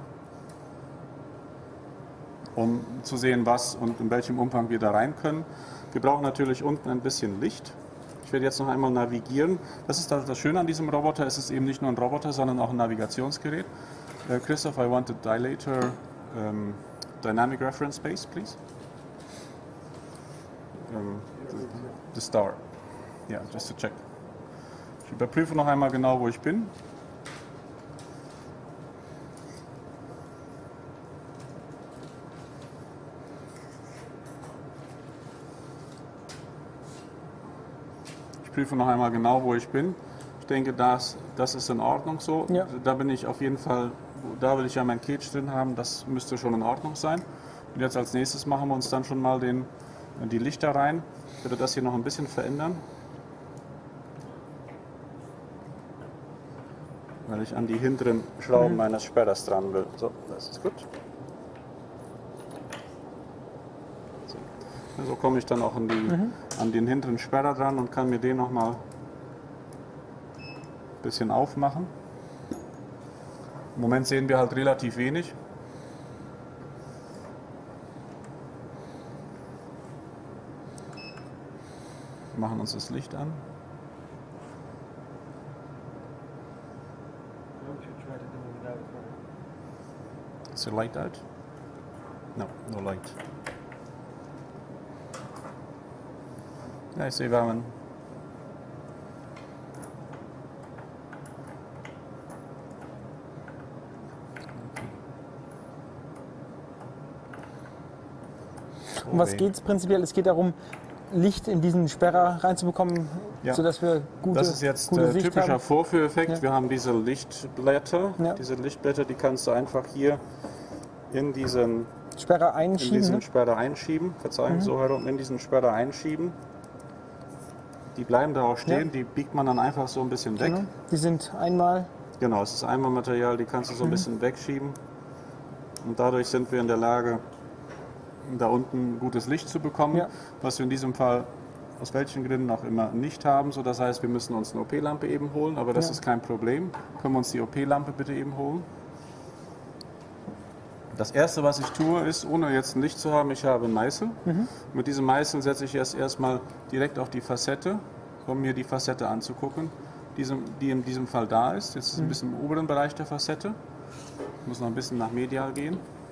um zu sehen, was und in welchem Umfang wir da rein können. Wir brauchen natürlich unten ein bisschen Licht. Ich werde jetzt noch einmal navigieren. Das ist das das Schöne an diesem Roboter. Es ist eben nicht nur ein Roboter, sondern auch ein Navigationsgerät. Uh, Christoph, I want a dilator um, dynamic reference space, please. Um, the, the star. Yeah, just to check. Ich überprüfe noch einmal genau, wo ich bin. Ich prüfe noch einmal genau, wo ich bin. Ich denke, das, das ist in Ordnung so. Ja. Da bin ich auf jeden Fall, da will ich ja mein Cage drin haben, das müsste schon in Ordnung sein. Und jetzt als nächstes machen wir uns dann schon mal den, die Lichter rein. Ich würde das hier noch ein bisschen verändern, weil ich an die hinteren Schrauben meines Sperrers dran will. So, das ist gut. So, so komme ich dann auch an, die, an den hinteren Sperrer dran und kann mir den noch mal ein bisschen aufmachen. Im Moment sehen wir halt relativ wenig. Wir machen uns das Licht an. Is the light out? No, no light. Ja, ich sehe, wir haben Um was geht es prinzipiell? Es geht darum, Licht in diesen Sperrer reinzubekommen, Ja. sodass wir gute, Das ist jetzt gute äh, Sicht typischer haben. Vorführeffekt. Ja. Wir haben diese Lichtblätter. Ja. Diese Lichtblätter, die kannst du einfach hier in diesen, Sperrer in einschieben. diesen Ne? Sperrer einschieben. Verzeihung, so herum, in diesen Sperrer einschieben. Die bleiben da auch stehen, Ja. die biegt man dann einfach so ein bisschen weg. Genau. Die sind einmal, Genau, es ist Einmalmaterial, die kannst du so ein bisschen wegschieben. Und dadurch sind wir in der Lage, da unten gutes Licht zu bekommen. Ja. Was wir in diesem Fall aus welchen Gründen auch immer nicht haben. So, das heißt, wir müssen uns eine O P-Lampe eben holen, aber das Ja. ist kein Problem. Können wir uns die O P-Lampe bitte eben holen? Das erste, was ich tue, ist, ohne jetzt ein Licht zu haben, ich habe einen Meißel. Mhm. Mit diesem Meißel setze ich erst erstmal direkt auf die Facette, um mir die Facette anzugucken, diesem, die in diesem Fall da ist. Jetzt ist es ein bisschen im oberen Bereich der Facette. Ich muss noch ein bisschen nach medial gehen.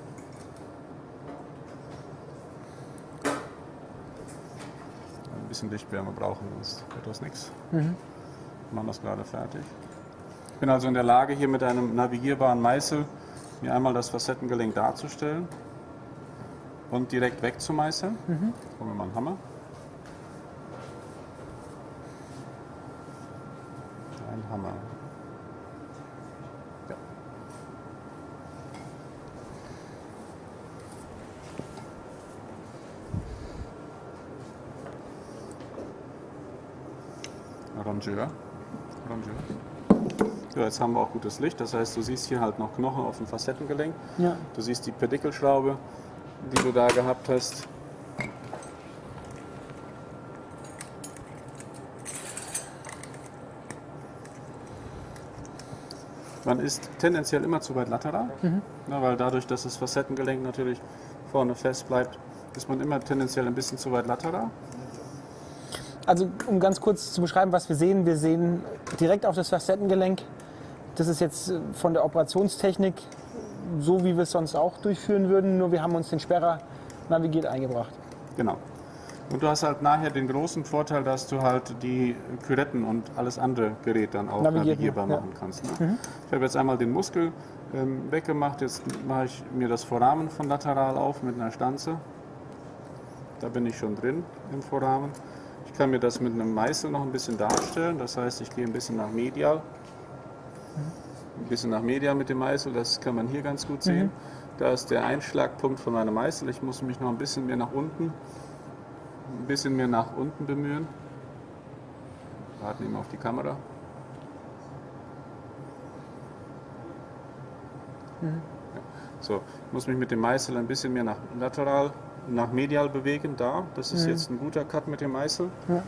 Ein bisschen Lichtwärme brauchen, sonst wird das nichts. Mhm. Wir machen das gerade fertig. Ich bin also in der Lage, hier mit einem navigierbaren Meißel mir einmal das Facettengelenk darzustellen und direkt wegzumeißeln. Mhm. Holen wir mal einen Hammer. Ein Hammer. Ja. Rangeur. Rangeur. Ja, jetzt haben wir auch gutes Licht, das heißt, du siehst hier halt noch Knochen auf dem Facettengelenk. Ja. Du siehst die Pedikelschraube, die du da gehabt hast. Man ist tendenziell immer zu weit lateral, mhm. na, weil dadurch, dass das Facettengelenk natürlich vorne fest bleibt, ist man immer tendenziell ein bisschen zu weit lateral. Also um ganz kurz zu beschreiben, was wir sehen, wir sehen direkt auf das Facettengelenk. Das ist jetzt von der Operationstechnik so, wie wir es sonst auch durchführen würden, nur wir haben uns den Sperrer navigiert eingebracht. Genau. Und du hast halt nachher den großen Vorteil, dass du halt die Küretten und alles andere Gerät dann auch Navigiert, navigierbar ja. machen kannst. Ne? Mhm. Ich habe jetzt einmal den Muskel ähm, weggemacht, jetzt mache ich mir das Vorrahmen von lateral auf mit einer Stanze. Da bin ich schon drin im Vorrahmen. Ich kann mir das mit einem Meißel noch ein bisschen darstellen, das heißt, ich gehe ein bisschen nach medial. Ein bisschen nach medial mit dem Meißel, das kann man hier ganz gut sehen. Mhm. Da ist der Einschlagpunkt von meinem Meißel. Ich muss mich noch ein bisschen mehr nach unten, ein bisschen mehr nach unten bemühen. Warten wir mal auf die Kamera. Mhm. Ja. So, ich muss mich mit dem Meißel ein bisschen mehr nach lateral, nach medial bewegen. Da, das ist mhm. jetzt ein guter Cut mit dem Meißel. Ja.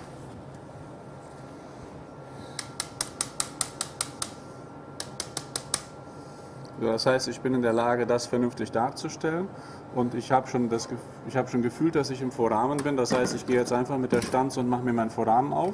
Das heißt, ich bin in der Lage, das vernünftig darzustellen und ich habe schon, das, ich habe schon gefühlt, dass ich im Vorrahmen bin. Das heißt, ich gehe jetzt einfach mit der Stanze und mache mir meinen Vorrahmen auf.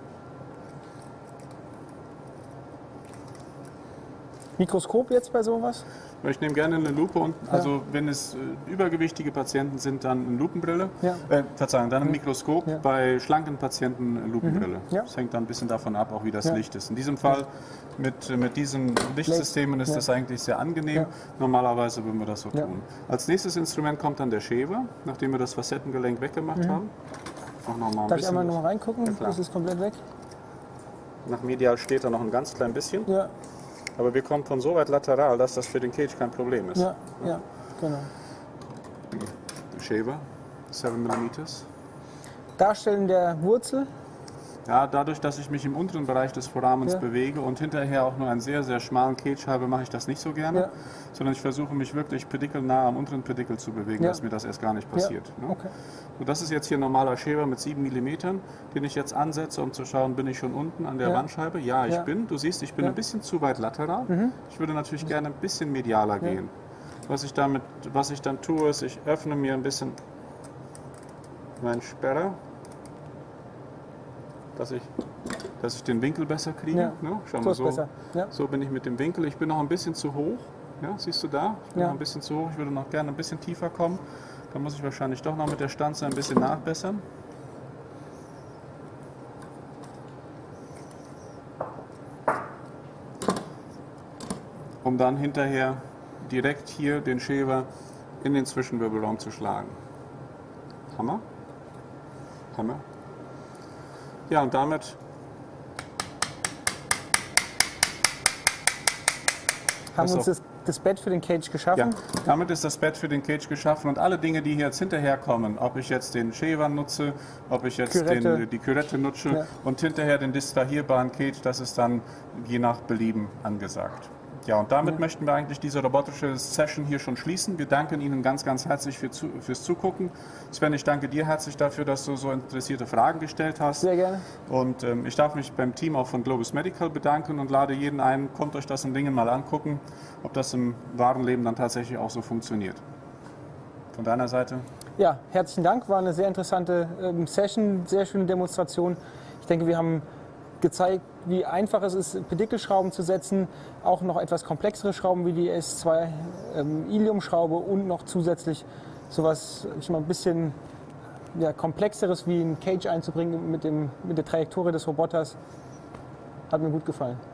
Mikroskop jetzt bei sowas? Ich nehme gerne eine Lupe und also ja. wenn es äh, übergewichtige Patienten sind, dann eine Lupenbrille. Ja. Äh, Verzeihung, dann ein Mikroskop. Ja. Bei schlanken Patienten eine Lupenbrille. Mhm. Ja. Das hängt dann ein bisschen davon ab, auch wie das ja. Licht ist. In diesem Fall mit, mit diesen Lichtsystemen ist ja. das eigentlich sehr angenehm. Ja. Normalerweise würden wir das so ja. tun. Als nächstes Instrument kommt dann der Shaver, nachdem wir das Facettengelenk weggemacht mhm. haben. Auch noch mal ein Darf bisschen ich einmal noch mal reingucken? Ja, ist es komplett weg? Nach medial steht da noch ein ganz klein bisschen. Ja. Aber wir kommen von so weit lateral, dass das für den Cage kein Problem ist. Ja, ja, genau. Shaver, sieben Millimeter. Darstellen der Wurzel. Ja, dadurch, dass ich mich im unteren Bereich des Vorrahmens ja. bewege und hinterher auch nur einen sehr, sehr schmalen Cage habe, mache ich das nicht so gerne. Ja. Sondern ich versuche mich wirklich pedikelnah am unteren Pedikel zu bewegen, ja. dass mir das erst gar nicht passiert. Ja. Ne? Okay. Und das ist jetzt hier ein normaler Shaver mit sieben Millimeter, den ich jetzt ansetze, um zu schauen, bin ich schon unten an der ja. Wandscheibe? Ja, ich ja. bin. Du siehst, ich bin ja. ein bisschen zu weit lateral. Mhm. Ich würde natürlich gerne ein bisschen medialer ja. gehen. Was ich, damit, was ich dann tue, ist, ich öffne mir ein bisschen meinen Sperrer, dass ich, dass ich den Winkel besser kriege. Ja. Ne? Schau so mal, ist so, besser. Ja. so bin ich mit dem Winkel. Ich bin noch ein bisschen zu hoch. Ja, siehst du da? Ich bin ja. noch ein bisschen zu hoch. Ich würde noch gerne ein bisschen tiefer kommen. Da muss ich wahrscheinlich doch noch mit der Stanze ein bisschen nachbessern. Um dann hinterher direkt hier den Shaver in den Zwischenwirbelraum zu schlagen. Hammer. Hammer. Ja, und damit haben wir uns das, das Bett für den Cage geschaffen. Ja, damit ist das Bett für den Cage geschaffen und alle Dinge, die hier jetzt hinterher kommen, ob ich jetzt den Shaver nutze, ob ich jetzt den, die Kürette nutze ja. und hinterher den distrahierbaren Cage, das ist dann je nach Belieben angesagt. Ja, und damit Ja. möchten wir eigentlich diese robotische Session hier schon schließen. Wir danken Ihnen ganz, ganz herzlich für, zu, fürs Zugucken. Sven, ich danke dir herzlich dafür, dass du so interessierte Fragen gestellt hast. Sehr gerne. Und ähm, ich darf mich beim Team auch von Globus Medical bedanken und lade jeden ein, kommt euch das in Dingen mal angucken, ob das im wahren Leben dann tatsächlich auch so funktioniert. Von deiner Seite? Ja, herzlichen Dank. War eine sehr interessante ähm, Session, sehr schöne Demonstration. Ich denke, wir haben gezeigt, wie einfach es ist, Pedikelschrauben zu setzen, auch noch etwas komplexere Schrauben wie die S zwei ähm, Ilium-Schraube und noch zusätzlich sowas schon mal ein bisschen ja, komplexeres wie ein Cage einzubringen mit, dem, mit der Trajektorie des Roboters. Hat mir gut gefallen.